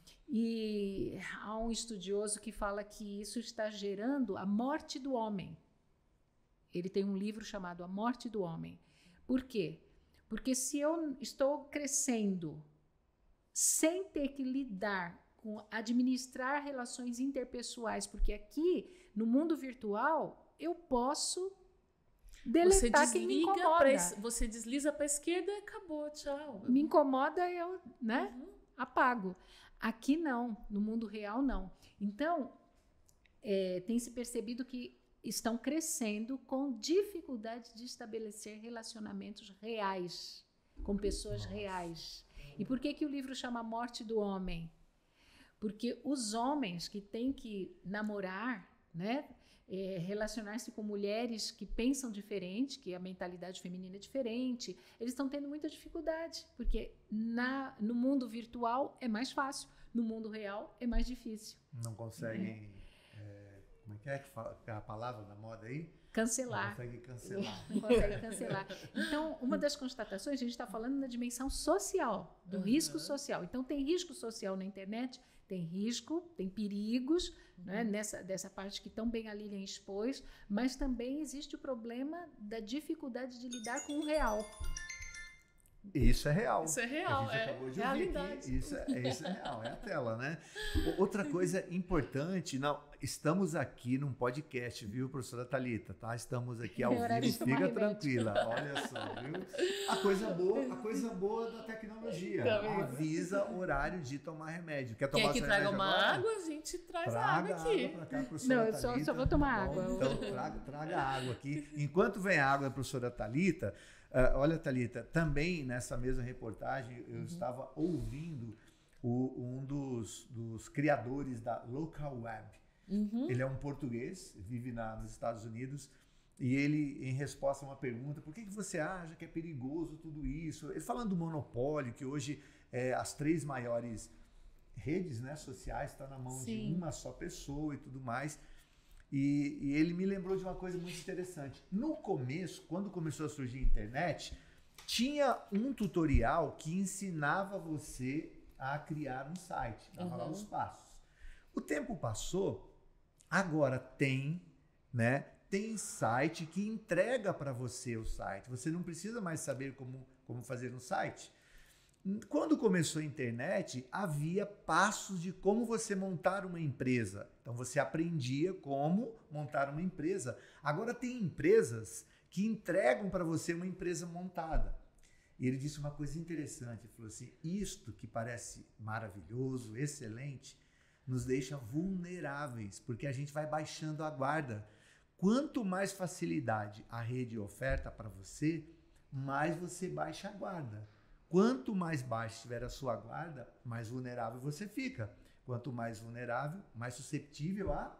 Speaker 3: E há um estudioso que fala que isso está gerando a morte do homem. Ele tem um livro chamado A Morte do Homem. Por quê? Porque se eu estou crescendo sem ter que lidar com administrar relações interpessoais, porque aqui no mundo virtual eu posso deletar
Speaker 1: Você
Speaker 3: quem me
Speaker 1: desliga,
Speaker 3: incomoda.
Speaker 1: pra es- você desliza para a esquerda e acabou, tchau.
Speaker 3: Me incomoda, eu, né,
Speaker 1: Uhum.
Speaker 3: apago. Aqui não, no mundo real não. Então, é, tem se percebido que estão crescendo com dificuldade de estabelecer relacionamentos reais, com pessoas
Speaker 2: Nossa.
Speaker 3: reais. E por que que o livro chama Morte do Homem? Porque os homens que têm que namorar, né, é, relacionar-se com mulheres que pensam diferente, que a mentalidade feminina é diferente, eles estão tendo muita dificuldade, porque na, no mundo virtual é mais fácil, no mundo real é mais difícil.
Speaker 2: Não conseguem. é, como é que é que fala, que é a palavra da moda aí? Não
Speaker 3: Cancelar.
Speaker 2: conseguem cancelar.
Speaker 3: Não consegue cancelar. Então, uma das constatações, a gente está falando na dimensão social, do
Speaker 1: Uhum.
Speaker 3: risco social. Então, tem risco social na internet, tem risco, tem perigos, né, nessa, dessa parte que tão bem a Lilian expôs, mas também existe o problema da dificuldade de lidar com o real.
Speaker 2: Isso é real.
Speaker 1: Isso é
Speaker 2: A
Speaker 1: real,
Speaker 2: gente
Speaker 1: é
Speaker 2: acabou de ouvir
Speaker 1: realidade.
Speaker 2: aqui. Isso é, isso é real, é a tela, né? O- Outra coisa importante, não, estamos aqui num podcast, viu, professora Thalita, tá? Estamos aqui ao
Speaker 3: É horário
Speaker 2: vivo,
Speaker 3: de tomar
Speaker 2: fica
Speaker 3: remédio.
Speaker 2: tranquila, olha só, viu? A coisa boa, a coisa boa da tecnologia,
Speaker 1: Tá vendo?
Speaker 2: avisa o horário de tomar remédio. Quer tomar
Speaker 1: Quer que
Speaker 2: seu
Speaker 1: traga
Speaker 2: remédio
Speaker 1: uma
Speaker 2: agora?
Speaker 1: água, a gente traz a
Speaker 2: Traga
Speaker 1: água aqui.
Speaker 2: pra cá, professora
Speaker 3: Não, eu só-
Speaker 2: Thalita,
Speaker 3: só vou tomar
Speaker 2: tá bom?
Speaker 3: água.
Speaker 2: Então, traga, traga água aqui. Enquanto vem a água da professora Thalita, ah, olha, Thalita, também nessa mesma reportagem eu estava ouvindo o- um dos, dos criadores da Local Web.
Speaker 1: Uhum.
Speaker 2: Ele é um português, vive na, nos Estados Unidos, e ele, em resposta a uma pergunta, por que, que você acha que é perigoso tudo isso? Ele falando do monopólio, que hoje é, as três maiores redes, né, sociais estão na mão
Speaker 1: Sim.
Speaker 2: de uma só pessoa e tudo mais. E, e ele me lembrou de uma coisa muito interessante. No começo, quando começou a surgir a internet, tinha um tutorial que ensinava você a criar um site, dava lá
Speaker 1: Uhum.
Speaker 2: os passos. O tempo passou, agora tem, né? Tem site que entrega para você o site. Você não precisa mais saber como, como fazer um site. Quando começou a internet, havia passos de como você montar uma empresa. Então você aprendia como montar uma empresa. Agora tem empresas que entregam para você uma empresa montada. E ele disse uma coisa interessante, ele falou assim, isto que parece maravilhoso, excelente, nos deixa vulneráveis, porque a gente vai baixando a guarda. Quanto mais facilidade a rede oferta para você, mais você baixa a guarda. Quanto mais baixa estiver a sua guarda, mais vulnerável você fica. Quanto mais vulnerável, mais suscetível a,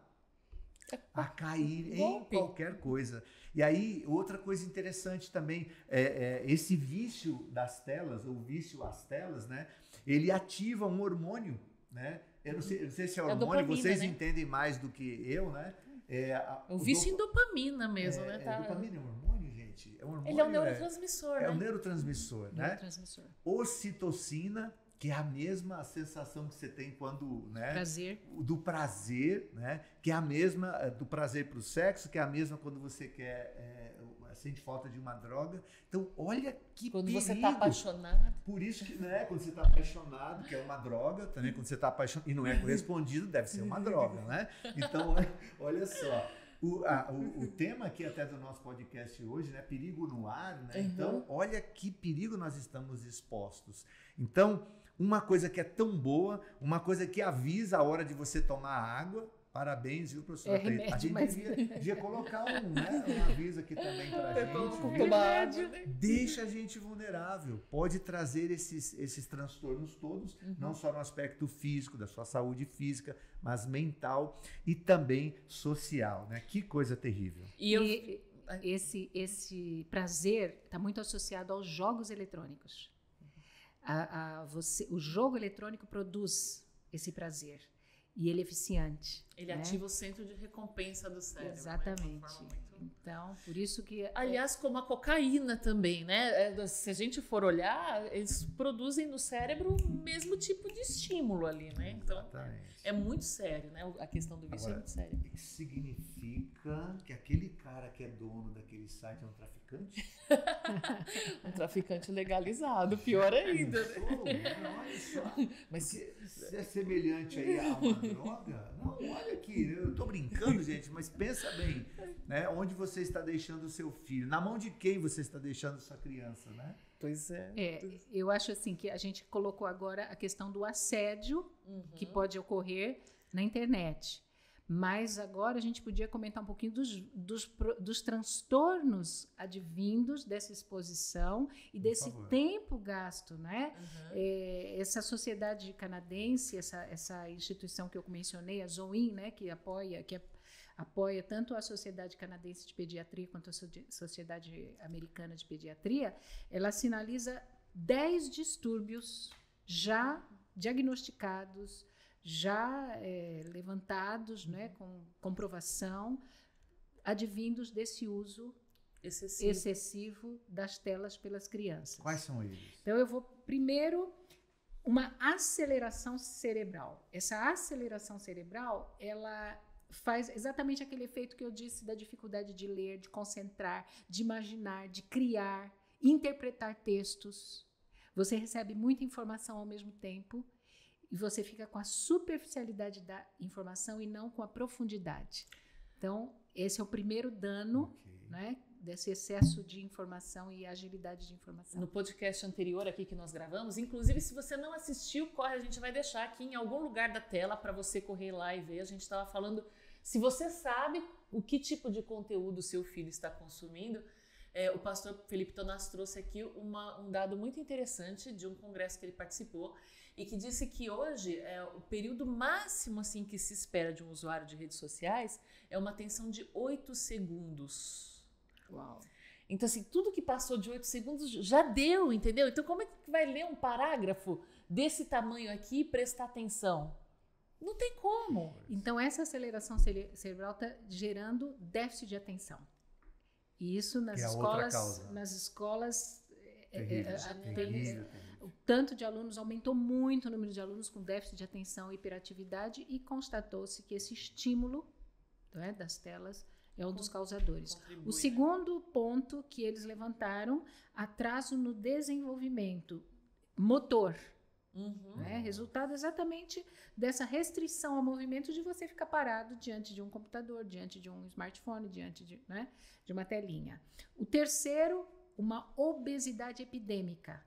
Speaker 2: a cair em
Speaker 1: Golpe.
Speaker 2: qualquer coisa. E aí, outra coisa interessante também, é, é, esse vício das telas, ou vício às telas, né? Ele ativa um hormônio, né? Eu não sei, eu não sei se é
Speaker 1: É
Speaker 2: hormônio,
Speaker 1: dopamina,
Speaker 2: vocês
Speaker 1: né?
Speaker 2: entendem mais do que eu, né? É, a-
Speaker 1: O vício em
Speaker 2: dopa-
Speaker 1: dopamina mesmo,
Speaker 2: é,
Speaker 1: né?
Speaker 2: é,
Speaker 1: Tá?
Speaker 2: dopamina é um hormônio, gente? É um hormônio,
Speaker 1: Ele é um neurotransmissor,
Speaker 2: é,
Speaker 1: né?
Speaker 2: é um neurotransmissor, né?
Speaker 3: Neurotransmissor.
Speaker 2: Ocitocina, que é a mesma sensação que você tem quando, né?
Speaker 3: Prazer.
Speaker 2: Do prazer, né? Que é a mesma eh, do prazer para o sexo, que é a mesma quando você quer eh, sente falta de uma droga. Então, olha que
Speaker 1: Quando
Speaker 2: perigo.
Speaker 1: você tá apaixonado.
Speaker 2: Por isso que, né, quando você está apaixonado, que é uma droga, também quando você está apaixonado e não é correspondido, deve ser uma droga, né? Então, olha, olha só. O, a, o, o tema aqui até do nosso podcast hoje, né? Perigo no ar, né?
Speaker 1: Uhum.
Speaker 2: Então, olha que perigo nós estamos expostos. Então, uma coisa que é tão boa, uma coisa que avisa a hora de você tomar água. Parabéns, viu, professora?
Speaker 3: É remédio,
Speaker 2: a gente
Speaker 3: mas-
Speaker 2: devia, devia colocar um, né, um aviso aqui também pra gente. viu?
Speaker 1: Tomar água, né?
Speaker 2: Deixa a gente vulnerável. Pode trazer esses, esses transtornos todos,
Speaker 1: Uhum.
Speaker 2: não só no aspecto físico, da sua saúde física, mas mental e também social, né? Que coisa terrível.
Speaker 1: E eu.
Speaker 3: E esse, esse prazer está muito associado aos jogos eletrônicos. A, a você, o jogo eletrônico produz esse prazer. E ele é viciante.
Speaker 1: Ele
Speaker 3: né?
Speaker 1: ativa o centro de recompensa do cérebro.
Speaker 3: Exatamente.
Speaker 1: Né? Muito...
Speaker 3: Então, por isso que...
Speaker 1: Aliás, como a cocaína também, né? Se a gente for olhar, eles produzem no cérebro o mesmo tipo de estímulo ali, né? Então,
Speaker 2: Exatamente.
Speaker 1: é muito sério, né? A questão do vício. Agora, é muito séria.
Speaker 2: Isso significa que aquele cara que é dono daquele site é um traficante?
Speaker 1: Um traficante legalizado, pior ainda. Né?
Speaker 2: Não, olha só. Mas se, se é semelhante aí a uma droga, não, olha aqui, eu tô brincando, gente, mas pensa bem, né? Onde você está deixando o seu filho? Na mão de quem você está deixando sua criança, né?
Speaker 1: Pois é.
Speaker 3: É, eu acho assim que a gente colocou agora a questão do assédio uhum. que pode ocorrer na internet. Mas agora a gente podia comentar um pouquinho dos, dos, dos transtornos advindos dessa exposição e
Speaker 2: Por
Speaker 3: desse
Speaker 2: favor.
Speaker 3: tempo gasto, né?
Speaker 1: Uhum.
Speaker 3: É, essa sociedade canadense, essa, essa instituição que eu mencionei, a Zoin, né, que apoia, que é, apoia tanto a Sociedade Canadense de Pediatria quanto a Sociedade Americana de Pediatria, ela sinaliza dez distúrbios já diagnosticados, já é, levantados, né, com comprovação, advindos desse uso excessivo. excessivo das telas pelas crianças.
Speaker 2: Quais são eles?
Speaker 3: Então, eu vou primeiro uma aceleração cerebral. Essa aceleração cerebral, ela faz exatamente aquele efeito que eu disse da dificuldade de ler, de concentrar, de imaginar, de criar, interpretar textos. Você recebe muita informação ao mesmo tempo e você fica com a superficialidade da informação e não com a profundidade. Então, esse é o primeiro dano, okay. né, desse excesso de informação e agilidade de informação.
Speaker 1: No podcast anterior aqui que nós gravamos, inclusive, se você não assistiu, corre, a gente vai deixar aqui em algum lugar da tela para você correr lá e ver. A gente estava falando, se você sabe o que tipo de conteúdo o seu filho está consumindo, é, o pastor Felipe Tonás trouxe aqui uma, um dado muito interessante de um congresso que ele participou e que disse que hoje é, o período máximo assim, que se espera de um usuário de redes sociais é uma atenção de oito segundos.
Speaker 3: Uau.
Speaker 1: Então, assim, tudo que passou de oito segundos já deu, entendeu? Então, como é que vai ler um parágrafo desse tamanho aqui e prestar atenção? Não tem como.
Speaker 3: Então, essa aceleração cere- cerebral está gerando déficit de atenção. E isso nas
Speaker 2: que é
Speaker 3: escolas, nas escolas
Speaker 2: terrível,
Speaker 3: é, é,
Speaker 2: terrível,
Speaker 3: tem,
Speaker 2: terrível.
Speaker 3: o tanto de alunos aumentou muito o número de alunos com déficit de atenção e hiperatividade e constatou-se que esse estímulo, né, das telas é um dos causadores.
Speaker 1: Contribui,
Speaker 3: o segundo né? ponto que eles levantaram, atraso no desenvolvimento motor.
Speaker 1: Uhum.
Speaker 3: Né? Resultado exatamente dessa restrição ao movimento de você ficar parado diante de um computador, diante de um smartphone, diante de, né, de uma telinha. O terceiro, uma obesidade epidêmica.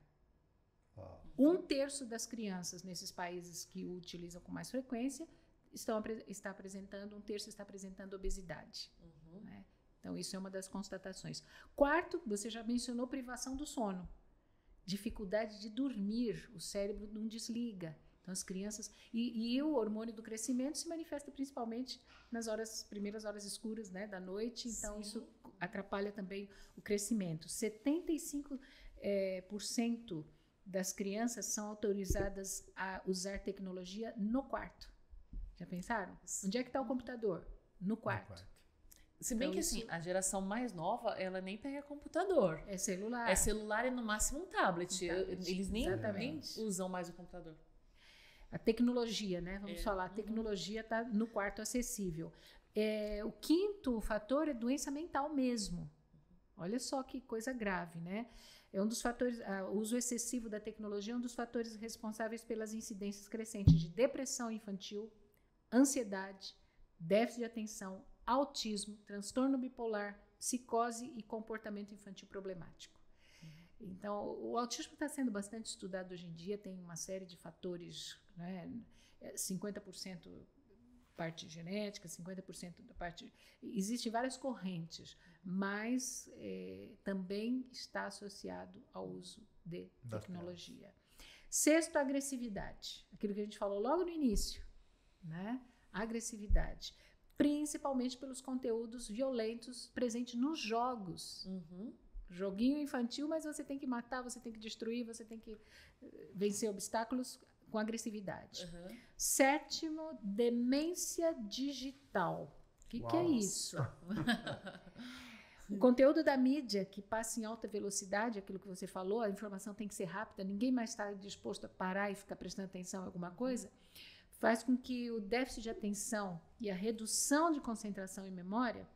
Speaker 3: Um terço das crianças nesses países que o utilizam com mais frequência estão, está apresentando, um terço está apresentando obesidade. Uhum. Né? Então, isso é uma das constatações. Quarto, você já mencionou privação do sono. Dificuldade de dormir, o cérebro não desliga. Então, as crianças... E, e o hormônio do crescimento se manifesta principalmente nas horas, primeiras horas escuras, né, da noite. Então, Sim. isso atrapalha também o crescimento. setenta e cinco por cento é, das crianças são autorizadas a usar tecnologia no quarto. Já pensaram? Onde é que está o computador? No quarto. No quarto.
Speaker 1: Se bem então, que assim, isso... a geração mais nova, ela nem pega computador.
Speaker 3: É celular.
Speaker 1: É celular e no máximo um tablet. Um tablet. Eles nem, nem usam mais o computador.
Speaker 3: A tecnologia, né? Vamos
Speaker 1: é.
Speaker 3: falar, a tecnologia está no quarto acessível. É, o quinto fator é doença mental mesmo. Olha só que coisa grave, né? É um dos fatores, o uso excessivo da tecnologia é um dos fatores responsáveis pelas incidências crescentes de depressão infantil, ansiedade, déficit de atenção, autismo, transtorno bipolar, psicose e comportamento infantil problemático. Uhum. Então, o autismo está sendo bastante estudado hoje em dia, tem uma série de fatores, né, cinquenta por cento parte genética, cinquenta por cento da parte... Existem várias correntes, mas é, também está associado ao uso de da tecnologia. Tela. Sexto, agressividade. Aquilo que a gente falou logo no início, né? Agressividade. Principalmente pelos conteúdos violentos presentes nos jogos.
Speaker 1: Uhum.
Speaker 3: Joguinho infantil, mas você tem que matar, você tem que destruir, você tem que vencer obstáculos. com agressividade.
Speaker 1: Uhum.
Speaker 3: Sétimo, demência digital. O que, que é isso? O conteúdo da mídia que passa em alta velocidade, aquilo que você falou, a informação tem que ser rápida, ninguém mais está disposto a parar e ficar prestando atenção em alguma coisa, faz com que o déficit de atenção e a redução de concentração e memória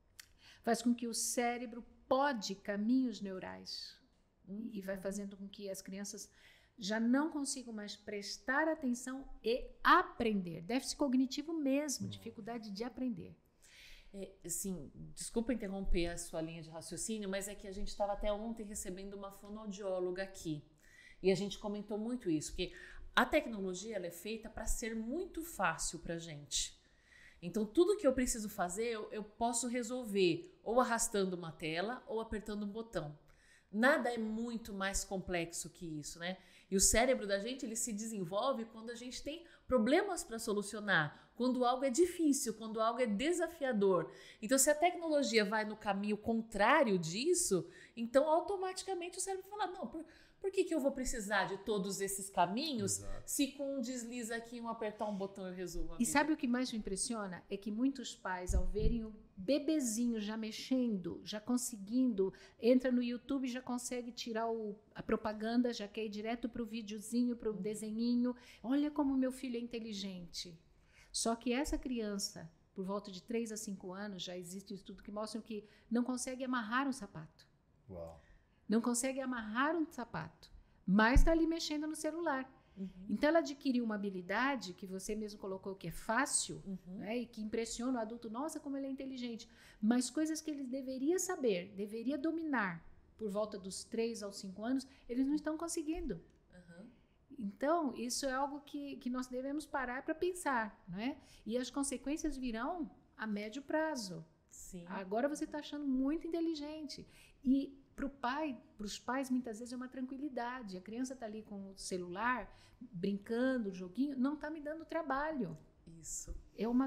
Speaker 3: faz com que o cérebro pode caminhos neurais uhum. e vai fazendo com que as crianças já não consigam mais prestar atenção e aprender. Déficit cognitivo mesmo, dificuldade de aprender.
Speaker 1: É, sim, desculpa interromper a sua linha de raciocínio, mas é que a gente estava até ontem recebendo uma fonoaudióloga aqui e a gente comentou muito isso, que a tecnologia ela é feita para ser muito fácil para a gente. Então, tudo que eu preciso fazer, eu, eu posso resolver ou arrastando uma tela ou apertando um botão. Nada é muito mais complexo que isso, né? E o cérebro da gente, ele se desenvolve quando a gente tem problemas para solucionar, quando algo é difícil, quando algo é desafiador. Então, se a tecnologia vai no caminho contrário disso, então automaticamente o cérebro fala, não, por, por que, que eu vou precisar de todos esses caminhos Exato. Se com um deslize aqui, um apertar um botão eu resolvo a vida?
Speaker 3: E sabe o que mais me impressiona? É que muitos pais, ao verem o bebezinho já mexendo, já conseguindo, entra no YouTube e já consegue tirar o, a propaganda, já quer ir direto para o videozinho, para o uhum. desenhinho. Olha como meu filho é inteligente. Só que essa criança, por volta de três a cinco anos, já existe um estudo que mostra que não consegue amarrar um sapato.
Speaker 2: Uau.
Speaker 3: Não consegue amarrar um sapato, mas está ali mexendo no celular. Uhum. Então ela adquiriu uma habilidade que você mesmo colocou que é fácil, uhum. né, e que impressiona o adulto, nossa, como ele é inteligente, mas coisas que ele deveria saber, deveria dominar por volta dos três aos cinco anos, eles não estão conseguindo. Uhum. Então, isso é algo que, que nós devemos parar para pensar, né? E as consequências virão a médio prazo.
Speaker 1: Sim.
Speaker 3: Agora você está achando muito inteligente. E para o pai, para os pais, muitas vezes é uma tranquilidade. A criança está ali com o celular, brincando, joguinho, não está me dando trabalho.
Speaker 1: Isso.
Speaker 3: É uma,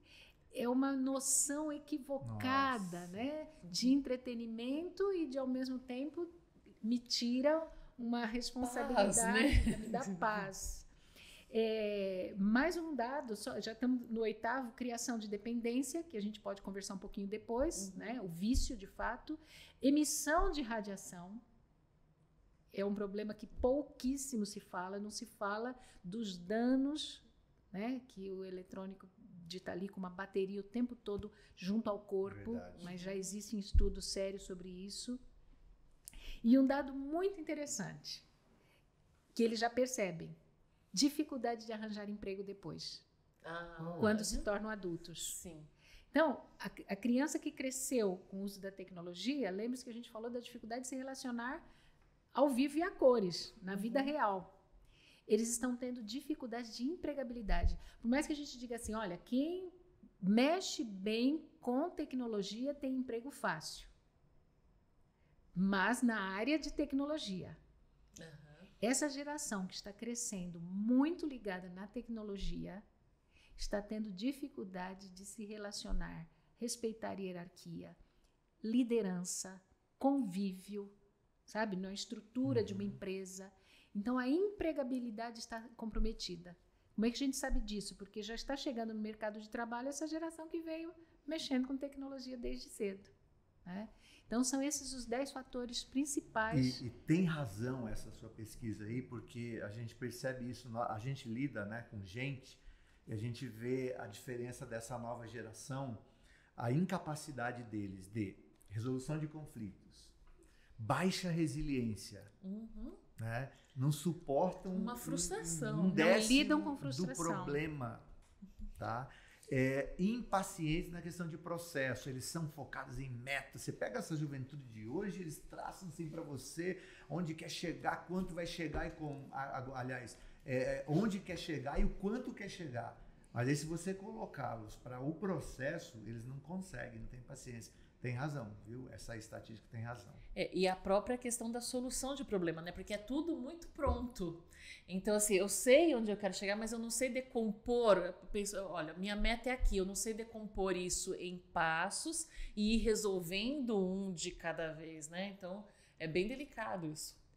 Speaker 3: é uma noção equivocada, Nossa. Né? De entretenimento e de, ao mesmo tempo, me tira uma responsabilidade, paz, né? Me dá paz. É, mais um dado, só, já estamos no oitavo, criação de dependência, que a gente pode conversar um pouquinho depois, uhum. né? O vício de fato. Emissão de radiação é um problema que pouquíssimo se fala, não se fala dos danos, né? Que o eletrônico de estar ali com uma bateria o tempo todo junto ao corpo, Verdade. Mas já existem estudos sérios sobre isso. E um dado muito interessante, que eles já percebem, dificuldade de arranjar emprego depois, ah, quando é. Se tornam adultos.
Speaker 1: Sim.
Speaker 3: Então, a, a criança que cresceu com o uso da tecnologia, lembre-se que a gente falou da dificuldade de se relacionar ao vivo e a cores, na uhum. vida real. Eles estão tendo dificuldade de empregabilidade. Por mais que a gente diga assim, olha, quem mexe bem com tecnologia tem emprego fácil. Mas na área de tecnologia. Uhum. Essa geração que está crescendo muito ligada na tecnologia está tendo dificuldade de se relacionar, respeitar hierarquia, liderança, convívio, sabe, na estrutura uhum. de uma empresa. Então, a empregabilidade está comprometida. Como é que a gente sabe disso? Porque já está chegando no mercado de trabalho essa geração que veio mexendo com tecnologia desde cedo, né? Então, são esses os dez fatores principais.
Speaker 2: E, e tem razão essa sua pesquisa aí, porque a gente percebe isso, a gente lida, né, com gente, e a gente vê a diferença dessa nova geração, a incapacidade deles de resolução de conflitos, baixa resiliência, uhum. né, não suportam
Speaker 1: uma frustração,
Speaker 2: um, um décimo
Speaker 3: não lidam com frustração
Speaker 2: do problema, tá? É, impacientes na questão de processo, eles são focados em metas. Você pega essa juventude de hoje, eles traçam assim para você onde quer chegar, quanto vai chegar e como, aliás, é, onde quer chegar e o quanto quer chegar. Mas aí se você colocá-los para o processo, eles não conseguem, não tem paciência. Tem razão, viu? Essa estatística tem razão.
Speaker 1: É, e a própria questão da solução de problema, né? Porque é tudo muito pronto. Então, assim, eu sei onde eu quero chegar, mas eu não sei decompor. Eu penso, olha, minha meta é aqui, eu não sei decompor isso em passos e ir resolvendo um de cada vez, né? Então, é bem delicado isso.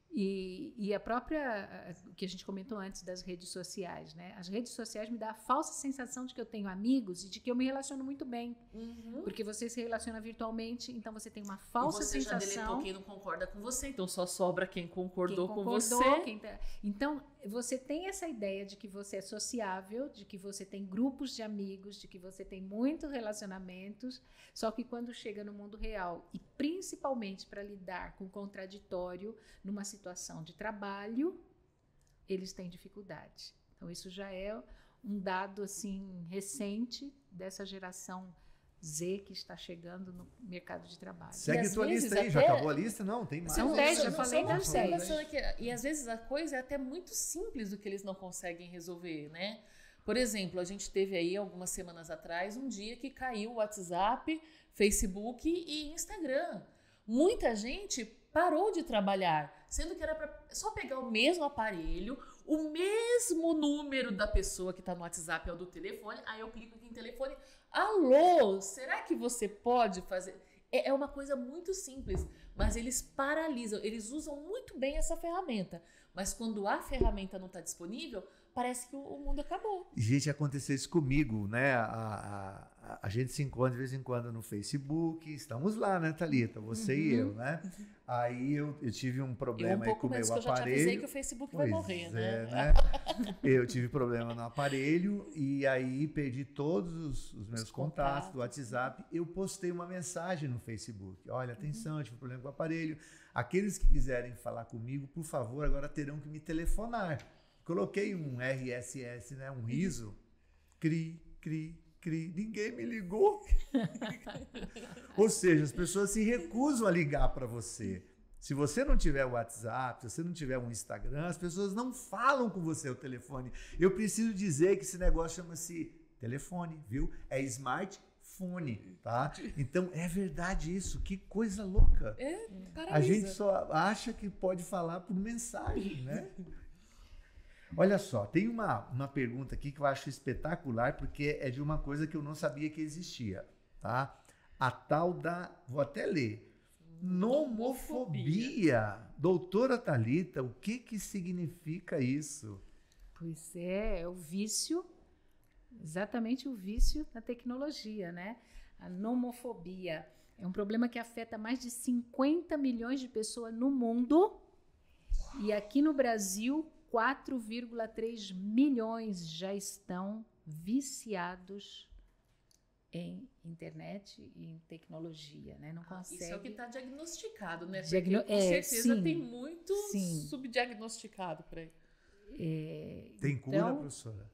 Speaker 3: E, e a própria, que a gente comentou antes das redes sociais, né? As redes sociais me dão a falsa sensação de que eu tenho amigos e de que eu me relaciono muito bem. Uhum. Porque você se relaciona virtualmente, então você tem uma falsa
Speaker 1: sensação. E você
Speaker 3: sensação...
Speaker 1: já deletou quem não concorda com você, então só sobra quem concordou,
Speaker 3: quem
Speaker 1: concordou
Speaker 3: com você. Quem tá... Então, você tem essa ideia de que você é sociável, de que você tem grupos de amigos, de que você tem muitos relacionamentos, só que quando chega no mundo real, e principalmente para lidar com o contraditório, numa situação de trabalho, eles têm dificuldade. Então, isso já é um dado assim, recente dessa geração Z que está chegando no mercado de trabalho.
Speaker 2: Segue tua lista aí, já acabou a lista? Não, tem mais.
Speaker 3: São dez, já falei das dez.
Speaker 1: E às vezes a coisa é até muito simples do que eles não conseguem resolver, né? Por exemplo, a gente teve aí algumas semanas atrás um dia que caiu o WhatsApp, Facebook e Instagram. Muita gente parou de trabalhar, sendo que era para só pegar o mesmo aparelho, o mesmo número da pessoa que está no WhatsApp ou do telefone, aí eu clico aqui em telefone, alô, será que você pode fazer? É, é uma coisa muito simples, mas eles paralisam, eles usam muito bem essa ferramenta, mas quando a ferramenta não está disponível, parece que o, o mundo acabou.
Speaker 2: Gente, aconteceu isso comigo, né? A, a, a, a gente se encontra de vez em quando no Facebook, estamos lá, né, Thalita? Você uhum. e eu, né? Uhum. Aí eu, eu tive um problema
Speaker 1: eu um
Speaker 2: aí com o meu
Speaker 1: que
Speaker 2: aparelho.
Speaker 1: Eu já te avisei que o Facebook
Speaker 2: pois
Speaker 1: vai morrer,
Speaker 2: é,
Speaker 1: né?
Speaker 2: né? Eu tive problema no aparelho e aí perdi todos os, os meus os contatos do WhatsApp. Eu postei uma mensagem no Facebook. Olha, atenção, uhum. eu tive problema com o aparelho. Aqueles que quiserem falar comigo, por favor, agora terão que me telefonar. Coloquei um R S S, né? Um riso. Cri, cri, cri. Ninguém me ligou. Ou seja, as pessoas se recusam a ligar para você. Se você não tiver o WhatsApp, se você não tiver um Instagram, as pessoas não falam com você o telefone. Eu preciso dizer que esse negócio chama-se telefone, viu? É smartphone, tá? Então, é verdade isso. Que coisa louca.
Speaker 1: É,
Speaker 2: a gente só acha que pode falar por mensagem, né? Olha só, tem uma, uma pergunta aqui que eu acho espetacular, porque é de uma coisa que eu não sabia que existia, tá? A tal da, vou até ler, nomofobia. Doutora Thalita, o que que significa isso?
Speaker 3: Pois é, é o vício, exatamente o vício da tecnologia, né? A nomofobia é um problema que afeta mais de cinquenta milhões de pessoas no mundo e aqui no Brasil quatro vírgula três milhões já estão viciados em internet e em tecnologia, né? Não consegue...
Speaker 1: Isso é o que está diagnosticado, né?
Speaker 3: Diagno...
Speaker 1: Porque com
Speaker 3: é,
Speaker 1: certeza
Speaker 3: sim,
Speaker 1: tem muito
Speaker 3: sim.
Speaker 1: subdiagnosticado por aí.
Speaker 3: É,
Speaker 2: tem cura,
Speaker 3: então...
Speaker 2: professora?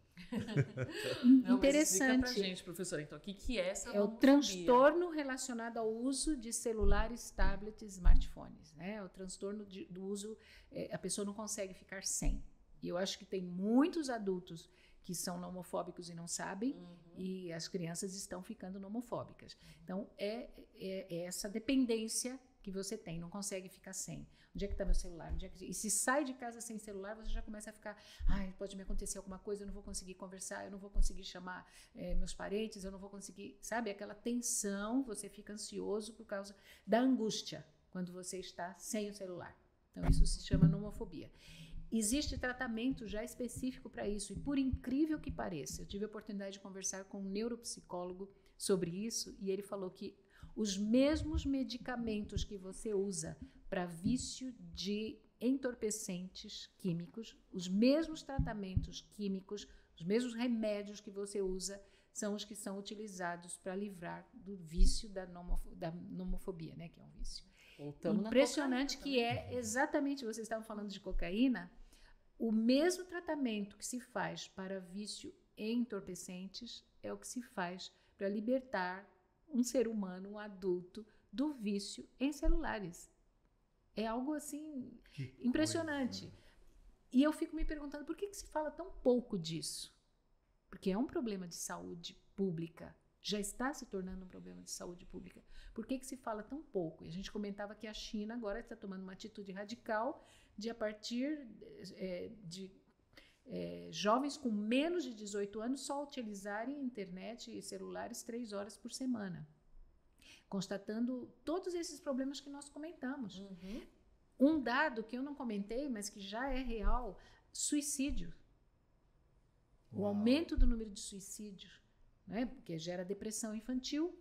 Speaker 1: Não,
Speaker 3: interessante.
Speaker 1: Mas explica pra gente, professora, então, o que, que é essa
Speaker 3: É o transtorno relacionado ao uso de celulares, tablets, smartphones, né? É o transtorno de, do uso, é, a pessoa não consegue ficar sem. E eu acho que tem muitos adultos que são nomofóbicos e não sabem, uhum. e as crianças estão ficando nomofóbicas. Então, é, é, é essa dependência que você tem, não consegue ficar sem. Onde é que está meu celular? Onde é que... E se sai de casa sem celular, você já começa a ficar, ai, pode me acontecer alguma coisa, eu não vou conseguir conversar, eu não vou conseguir chamar é, meus parentes, eu não vou conseguir, sabe? Aquela tensão, você fica ansioso por causa da angústia, quando você está sem o celular. Então, isso se chama nomofobia. Existe tratamento já específico para isso, e por incrível que pareça, eu tive a oportunidade de conversar com um neuropsicólogo sobre isso, e ele falou que os mesmos medicamentos que você usa para vício de entorpecentes químicos, os mesmos tratamentos químicos, os mesmos remédios que você usa, são os que são utilizados para livrar do vício da, nomof- da nomofobia, né, que é um vício. Voltamos Impressionante que é exatamente, vocês estavam falando de cocaína, o mesmo tratamento que se faz para vício em entorpecentes é o que se faz para libertar um ser humano, um adulto, do vício em celulares. É algo assim que impressionante. Coisa. E eu fico me perguntando por que, que se fala tão pouco disso? Porque é um problema de saúde pública. Já está se tornando um problema de saúde pública. Por que, que se fala tão pouco? E a gente comentava que a China agora está tomando uma atitude radical de, a partir é, de é, jovens com menos de dezoito anos só utilizarem internet e celulares três horas por semana. Constatando todos esses problemas que nós comentamos. Uhum. Um dado que eu não comentei, mas que já é real, suicídio. O
Speaker 2: Uau.
Speaker 3: aumento do número de suicídios, né? Porque gera depressão infantil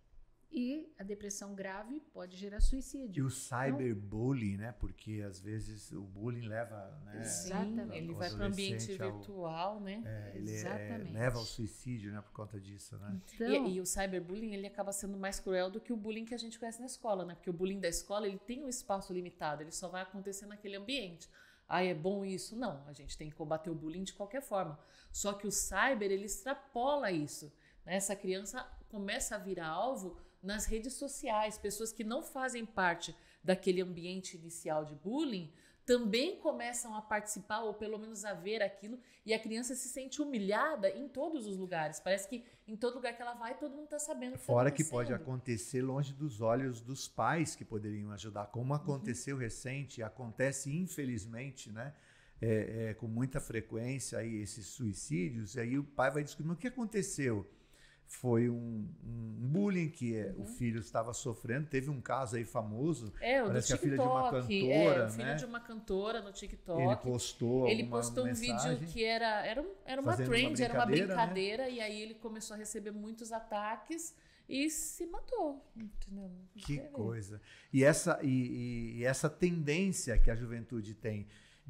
Speaker 3: e a depressão grave pode gerar
Speaker 2: E
Speaker 3: suicídio.
Speaker 2: o cyberbullying, né? Porque às vezes o bullying leva, né?
Speaker 1: Sim,
Speaker 3: Exatamente.
Speaker 1: ele
Speaker 2: o
Speaker 1: vai para o ambiente
Speaker 2: adolescente ao-
Speaker 1: virtual, né?
Speaker 2: É, ele é-
Speaker 3: Exatamente.
Speaker 2: leva ao suicídio, né? Por conta disso, né?
Speaker 3: Então,
Speaker 1: E, e o cyberbullying, ele acaba sendo mais cruel do que o bullying que a gente conhece na escola, né? Porque o bullying da escola, ele tem um espaço limitado, ele só vai acontecer naquele ambiente. Ah, é bom isso? Não, a gente tem que combater o bullying de qualquer forma. Só que o cyber, ele extrapola isso, né? Essa criança começa a virar alvo nas redes sociais. Pessoas que não fazem parte daquele ambiente inicial de bullying também começam a participar, ou pelo menos a ver aquilo, e a criança se sente humilhada em todos os lugares. Parece que em todo lugar que ela vai, todo mundo está sabendo o que
Speaker 2: Fora
Speaker 1: tá
Speaker 2: que pode
Speaker 1: acontecendo.
Speaker 2: acontecer longe dos olhos dos pais que poderiam ajudar, como aconteceu recente, acontece infelizmente, né? É, é, com muita frequência aí esses suicídios, e aí o pai vai descobrir o que aconteceu. Foi um, um bullying que é, o filho estava sofrendo. Teve um caso aí famoso.
Speaker 1: É, o do
Speaker 2: Parece que a filha
Speaker 1: TikTok.
Speaker 2: de uma
Speaker 1: é,
Speaker 2: cantora,
Speaker 1: o filho
Speaker 2: né?
Speaker 1: de uma cantora no TikTok.
Speaker 2: Ele postou
Speaker 1: Ele
Speaker 2: alguma
Speaker 1: postou um
Speaker 2: mensagem.
Speaker 1: vídeo que era, era, um- era uma
Speaker 2: Fazendo uma
Speaker 1: trend, era uma
Speaker 2: brincadeira, né?
Speaker 1: brincadeira, e aí ele começou a receber muitos ataques e se matou. Entendeu? Não
Speaker 2: Que
Speaker 1: quer ver.
Speaker 2: coisa. E essa, e, e- e essa tendência que a juventude tem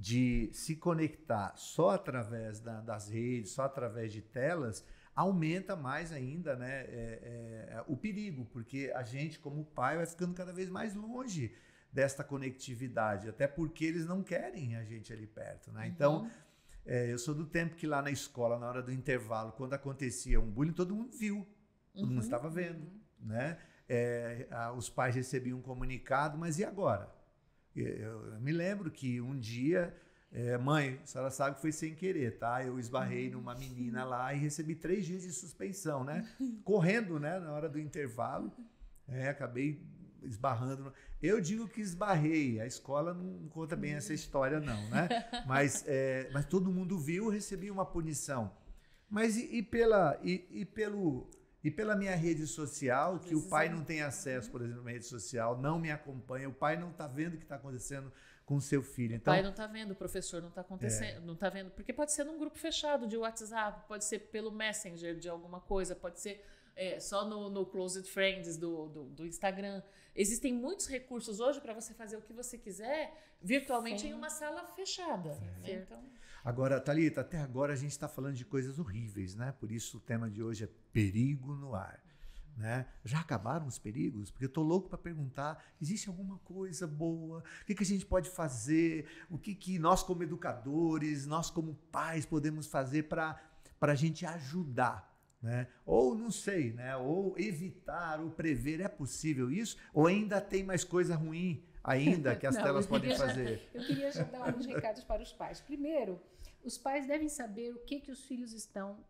Speaker 2: de se conectar só através da- das redes, só através de telas, aumenta mais ainda, né, é, é, o perigo, porque a gente, como pai, vai ficando cada vez mais longe desta conectividade, até porque eles não querem a gente ali perto, né? Então,
Speaker 1: Uhum.
Speaker 2: é, eu sou do tempo que lá na escola, na hora do intervalo, quando acontecia um bullying, todo mundo viu, todo mundo
Speaker 1: Uhum.
Speaker 2: estava vendo, né? É, a- os pais recebiam um comunicado, mas e agora? Eu, eu me lembro que um dia, é, mãe, a senhora sabe que foi sem querer, tá? Eu esbarrei numa menina lá e recebi três dias de suspensão, né? Correndo, né? Na hora do intervalo, é, acabei esbarrando. no- Eu digo que esbarrei, a escola não conta bem essa história não, né? Mas, é, mas todo mundo viu, recebi uma punição. Mas e, e pela, e, e pelo... E pela minha rede social,
Speaker 1: Às
Speaker 2: que o
Speaker 1: vezes
Speaker 2: pai
Speaker 1: é-
Speaker 2: não tem acesso, por exemplo, à minha rede social, não me acompanha, o pai não está vendo o que está acontecendo com o seu filho.
Speaker 1: O
Speaker 2: Então,
Speaker 1: pai não tá vendo, o professor não tá acontecendo, não tá vendo, porque pode ser num grupo fechado de WhatsApp, pode ser pelo Messenger de alguma coisa, pode ser é, só no, no Closed Friends do, do, do Instagram. Existem muitos recursos hoje para você fazer o que você quiser virtualmente
Speaker 3: Sim.
Speaker 1: em uma sala fechada.
Speaker 3: Sim,
Speaker 1: né?
Speaker 3: certo.
Speaker 1: Então,
Speaker 2: agora, Thalita, até agora a gente está falando de coisas horríveis, né? Por isso o tema de hoje é perigo no ar. Né? Já acabaram os perigos? Porque eu estou louco para perguntar, existe alguma coisa boa? O que, que a gente pode fazer? O que, que nós como educadores, nós como pais podemos fazer para a gente ajudar? Né? Ou não sei, né? Ou evitar, ou prever, é possível isso? Ou ainda tem mais coisa ruim ainda que as
Speaker 3: Não,
Speaker 2: telas
Speaker 3: eu
Speaker 2: podem
Speaker 3: queria já-
Speaker 2: fazer?
Speaker 3: Eu queria já dar uns recados para os pais. Primeiro, os pais devem saber o que, que os filhos estão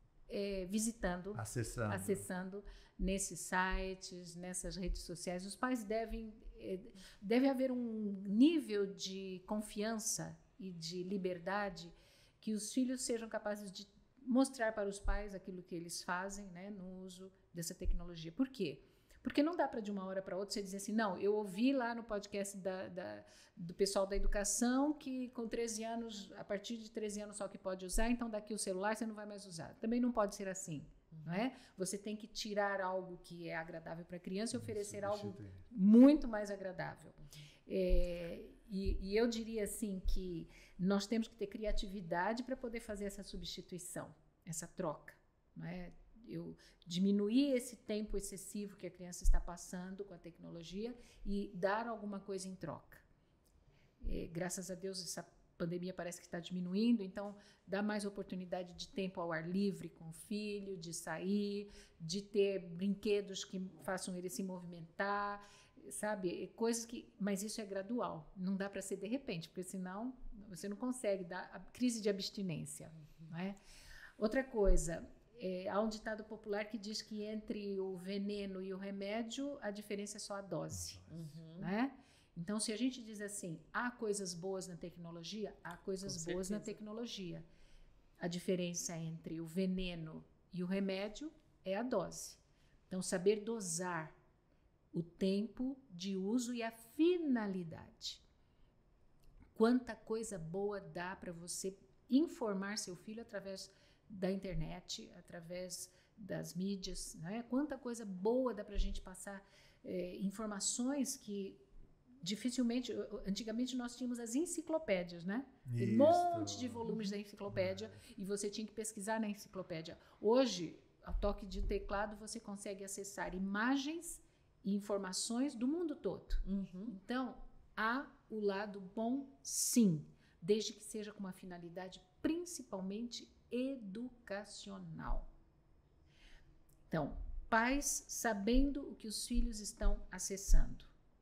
Speaker 3: eh, visitando,
Speaker 2: Acessando.
Speaker 3: acessando nesses sites, nessas redes sociais. Os pais devem... eh, deve haver um nível de confiança e de liberdade que os filhos sejam capazes de mostrar para os pais aquilo que eles fazem, né, no uso dessa tecnologia. Por quê? Porque não dá para de uma hora para outra você dizer assim, não, eu ouvi lá no podcast da, da, do pessoal da educação que com treze anos, a partir de treze anos só que pode usar, então daqui o celular você não vai mais usar. Também não pode ser assim, não é? Você tem que tirar algo que é agradável para a criança e oferecer algo
Speaker 2: Substituir.
Speaker 3: muito mais agradável. É, e, e eu diria assim que nós temos que ter criatividade para poder fazer essa substituição, essa troca, não é? Eu diminuir esse tempo excessivo que a criança está passando com a tecnologia e dar alguma coisa em troca. É, graças a Deus essa pandemia parece que está diminuindo, então dá mais oportunidade de tempo ao ar livre com o filho, de sair, de ter brinquedos que façam ele se movimentar, sabe? Coisas que, mas isso é gradual, não dá para ser de repente, porque senão você não consegue dar a crise de abstinência, não é? Outra coisa, é, há um ditado popular que diz que entre o veneno e o remédio a diferença é só a dose,
Speaker 1: uhum.
Speaker 3: né? Então, se a gente diz assim, há coisas boas na tecnologia, há coisas
Speaker 1: Com
Speaker 3: boas na
Speaker 1: certeza.
Speaker 3: tecnologia. A diferença entre o veneno e o remédio é a dose. Então, saber dosar o tempo de uso e a finalidade. quanta coisa boa dá para você informar seu filho através da internet, através das mídias, né? Quanta coisa boa dá para a gente passar, é, informações que dificilmente, antigamente nós tínhamos as enciclopédias, né? Um monte de volumes da enciclopédia, é. E você tinha que pesquisar na enciclopédia. Hoje, ao toque de teclado, você consegue acessar imagens e informações do mundo todo. Uhum. Então, há o lado bom, sim, desde que seja com uma finalidade principalmente educacional. Então, pais sabendo o que os filhos estão acessando.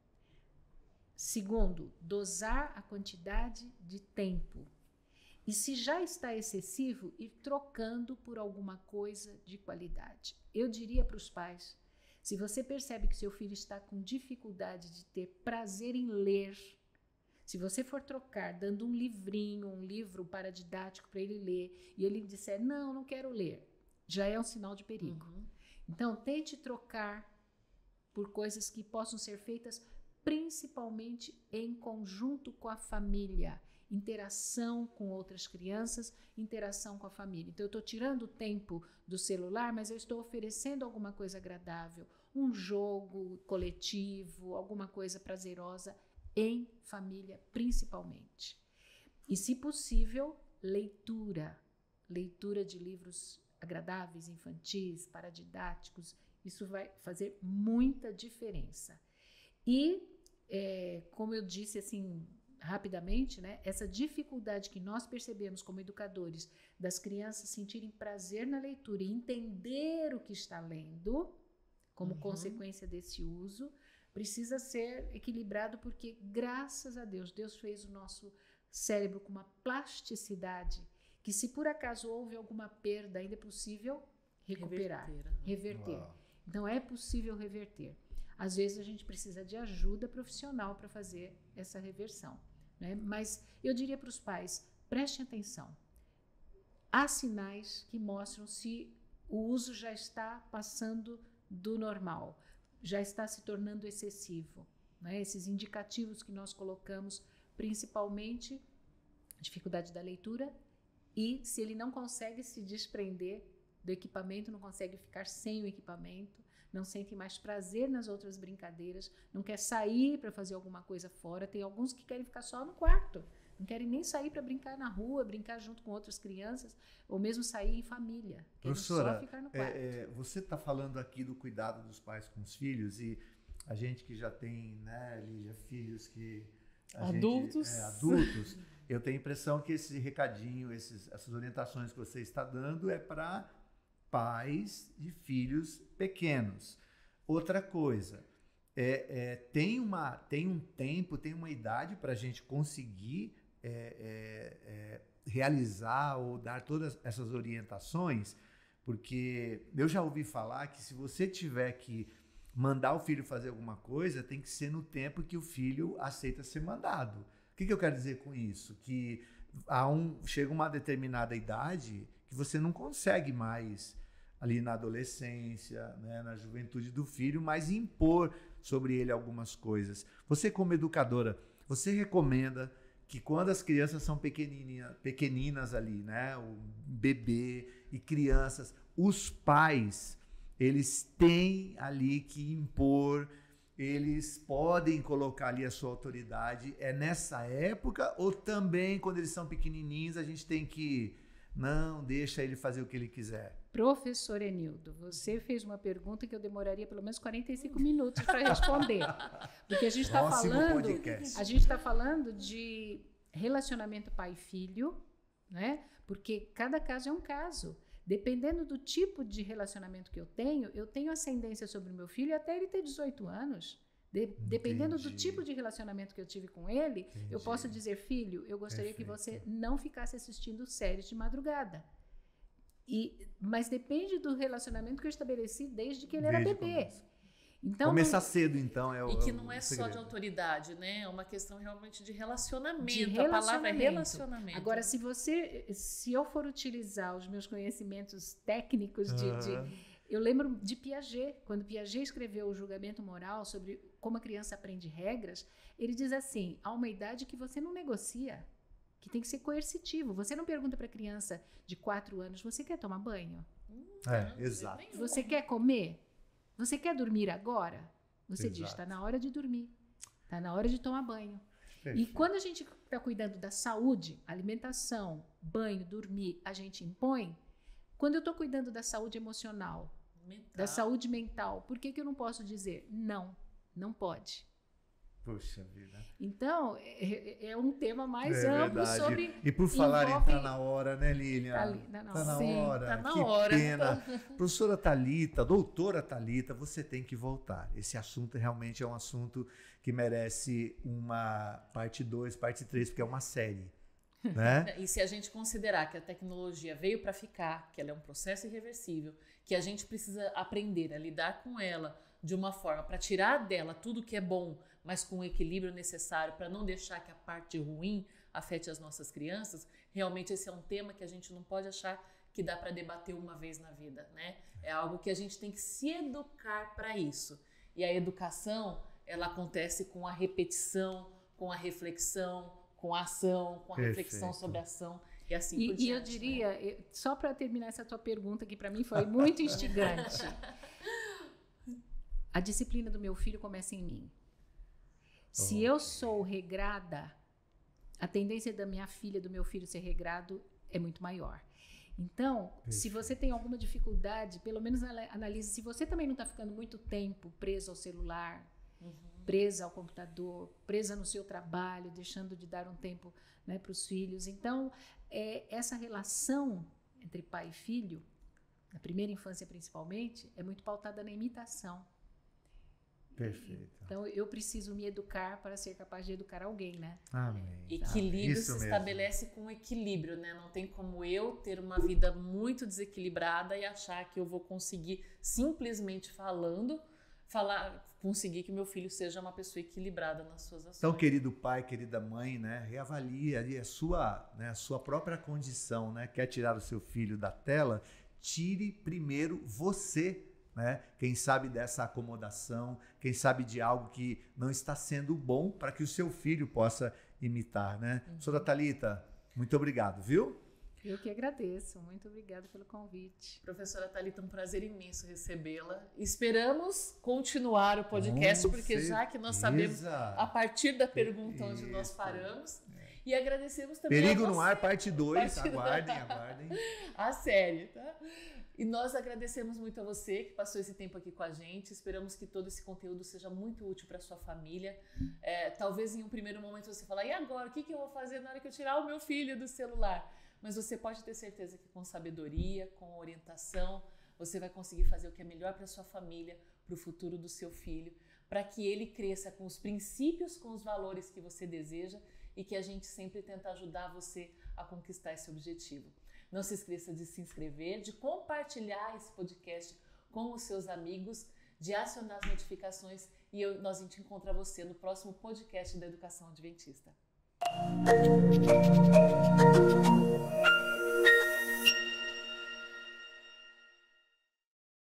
Speaker 3: Segundo, dosar a quantidade de tempo. E se já está excessivo, ir trocando por alguma coisa de qualidade. Eu diria para os pais, se você percebe que seu filho está com dificuldade de ter prazer em ler, se você for trocar dando um livrinho, um livro paradidático para ele ler, e ele disser, não, não quero ler, já é um sinal de perigo. Uhum. Então, tente trocar por coisas que possam ser feitas principalmente em conjunto com a família. Interação com outras crianças, interação com a família. Então, eu estou tirando o tempo do celular, mas eu estou oferecendo alguma coisa agradável, um jogo coletivo, alguma coisa prazerosa, em família, principalmente. E, se possível, leitura. Leitura de livros agradáveis, infantis, paradidáticos. Isso vai fazer muita diferença. E, é, como eu disse assim, rapidamente, né, essa dificuldade que nós percebemos como educadores das crianças sentirem prazer na leitura e entender o que está lendo, como uhum. consequência desse uso, precisa ser equilibrado, porque, graças a Deus, Deus fez o nosso cérebro com uma plasticidade que, se por acaso houve alguma perda, ainda é possível recuperar, reverter. reverter. Então, é possível reverter. Às vezes, a gente precisa de ajuda profissional para fazer essa reversão, né? Mas eu diria para os pais, prestem atenção. Há sinais que mostram se o uso já está passando do normal, já está se tornando excessivo, né? Esses indicativos que nós colocamos, principalmente dificuldade da leitura, e se ele não consegue se desprender do equipamento, não consegue ficar sem o equipamento, não sente mais prazer nas outras brincadeiras, não quer sair para fazer alguma coisa fora. Tem alguns que querem ficar só no quarto, não querem nem sair para brincar na rua, brincar junto com outras crianças, ou mesmo sair em família. Querem só ficar no quarto.
Speaker 2: É, é, você está falando aqui do cuidado dos pais com os filhos, e a gente que já tem, né, Lígia, filhos que...
Speaker 1: Adultos.
Speaker 2: Gente, é, adultos. Eu tenho a impressão que esse recadinho, esses, essas orientações que você está dando é para pais de filhos pequenos. Outra coisa, é, é, tem, uma, tem um tempo, tem uma idade para a gente conseguir é, é, é, realizar ou dar todas essas orientações, porque eu já ouvi falar que, se você tiver que mandar o filho fazer alguma coisa, tem que ser no tempo que o filho aceita ser mandado. O que, que eu quero dizer com isso? Que há um, chega uma determinada idade que você não consegue mais, ali na adolescência, né, na juventude do filho, mas impor sobre ele algumas coisas. Você, como educadora, você recomenda que, quando as crianças são pequenininhas, pequeninas ali, né, o bebê e crianças, os pais, eles têm ali que impor, eles podem colocar ali a sua autoridade? É nessa época, ou também quando eles são pequenininhos a gente tem que, não, deixa ele fazer o que ele quiser?
Speaker 3: Professor Enildo, você fez uma pergunta que eu demoraria pelo menos quarenta e cinco minutos para responder. Porque a gente está falando, podcast. a gente está falando de relacionamento pai e filho, né? Porque cada caso é um caso. Dependendo do tipo de relacionamento que eu tenho, eu tenho ascendência sobre o meu filho até ele ter dezoito anos. De, dependendo do tipo de relacionamento que eu tive com ele, Entendi. eu posso dizer, filho, eu gostaria Perfeito. que você não ficasse assistindo séries de madrugada. E, mas depende do relacionamento que eu estabeleci desde que ele desde era bebê.
Speaker 2: Então, Começar não, cedo, então, é o
Speaker 1: E que não é,
Speaker 2: é
Speaker 1: só de autoridade, né? É uma questão realmente de relacionamento.
Speaker 3: De relacionamento.
Speaker 1: A palavra é relacionamento.
Speaker 3: Agora, se você, se eu for utilizar os meus conhecimentos técnicos de, uhum. de Eu lembro de Piaget, quando Piaget escreveu o Julgamento Moral sobre como a criança aprende regras, ele diz assim, há uma idade que você não negocia, que tem que ser coercitivo. Você não pergunta para a criança de quatro anos, você quer tomar banho?
Speaker 2: É, exato.
Speaker 3: Você quer comer? Você quer dormir agora? Você
Speaker 2: Exato.
Speaker 3: diz, está na hora de dormir, está na hora de tomar banho.
Speaker 2: Perfeito.
Speaker 3: E quando a gente está cuidando da saúde, alimentação, banho, dormir, a gente impõe. Quando eu estou cuidando da saúde emocional,
Speaker 1: Mental.
Speaker 3: da saúde mental, por que, que eu não posso dizer não? Não pode.
Speaker 2: Puxa vida.
Speaker 3: Então, é, é um tema mais
Speaker 2: É
Speaker 3: amplo
Speaker 2: verdade.
Speaker 3: sobre...
Speaker 2: E por falar em
Speaker 3: envolve-
Speaker 2: tá na hora, né, Lilian?
Speaker 3: Tá ali, tá na
Speaker 2: Tá na
Speaker 3: hora.
Speaker 1: Sim,
Speaker 2: hora.
Speaker 1: tá na
Speaker 2: que
Speaker 1: hora.
Speaker 2: pena. Professora Thalita, doutora Thalita, você tem que voltar. Esse assunto realmente é um assunto que merece uma parte dois, parte três, porque é uma série. Né?
Speaker 1: E se a gente considerar que a tecnologia veio para ficar, que ela é um processo irreversível, que a gente precisa aprender a lidar com ela de uma forma para tirar dela tudo que é bom, mas com o equilíbrio necessário para não deixar que a parte ruim afete as nossas crianças, realmente esse é um tema que a gente não pode achar que dá para debater uma vez na vida, né? É algo que a gente tem que se educar para isso. E a educação, ela acontece com a repetição, com a reflexão, com a ação, com a
Speaker 2: Perfeito.
Speaker 1: reflexão sobre a ação e assim
Speaker 3: E,
Speaker 1: por
Speaker 3: e
Speaker 1: diante.
Speaker 3: eu diria,
Speaker 1: né?
Speaker 3: eu- só para terminar essa tua pergunta, que para mim foi muito instigante. A disciplina do meu filho começa em mim. Se eu sou regrada, a tendência da minha filha, do meu filho ser regrado é muito maior. Então, se você tem alguma dificuldade, pelo menos ala- analise se você também não está ficando muito tempo preso ao celular, presa ao computador, presa no seu trabalho, deixando de dar um tempo, né, para os filhos. Então, é, essa relação entre pai e filho, na primeira infância principalmente, é muito pautada na imitação.
Speaker 2: Perfeito.
Speaker 3: Então, eu preciso me educar para ser capaz de educar alguém, né?
Speaker 2: Amém.
Speaker 1: Equilíbrio
Speaker 2: Isso
Speaker 1: se
Speaker 2: mesmo.
Speaker 1: estabelece com equilíbrio, né? Não tem como eu ter uma vida muito desequilibrada e achar que eu vou conseguir, simplesmente falando, falar, conseguir que meu filho seja uma pessoa equilibrada nas suas ações.
Speaker 2: Então, querido pai, querida mãe, né, reavalie ali a sua, né, a sua própria condição, né? Quer tirar o seu filho da tela? Tire primeiro você, né? Quem sabe dessa acomodação, quem sabe de algo que não está sendo bom para que o seu filho possa imitar, né?
Speaker 1: Uhum.
Speaker 2: Professora Thalita, muito obrigado, viu?
Speaker 3: Eu que agradeço. Muito obrigada pelo convite.
Speaker 1: Professora Thalita, um prazer imenso recebê-la. Esperamos continuar o podcast,
Speaker 2: Com
Speaker 1: porque já que nós sabemos
Speaker 2: certeza.
Speaker 1: a partir da pergunta onde nós
Speaker 2: Isso.
Speaker 1: paramos. E agradecemos também
Speaker 2: Perigo
Speaker 1: a
Speaker 2: no
Speaker 1: você,
Speaker 2: ar, parte dois.
Speaker 1: Parte-
Speaker 2: Aguardem, aguardem.
Speaker 1: a série, tá? E nós agradecemos muito a você que passou esse tempo aqui com a gente. Esperamos que todo esse conteúdo seja muito útil para sua família. É, talvez em um primeiro momento você fale, e agora? O que, que eu vou fazer na hora que eu tirar o meu filho do celular? Mas você pode ter certeza que com sabedoria, com orientação, você vai conseguir fazer o que é melhor para sua família, para o futuro do seu filho, para que ele cresça com os princípios, com os valores que você deseja e que a gente sempre tenta ajudar você a conquistar esse objetivo. Não se esqueça de se inscrever, de compartilhar esse podcast com os seus amigos, de acionar as notificações e eu, nós a gente encontra você no próximo podcast da Educação Adventista.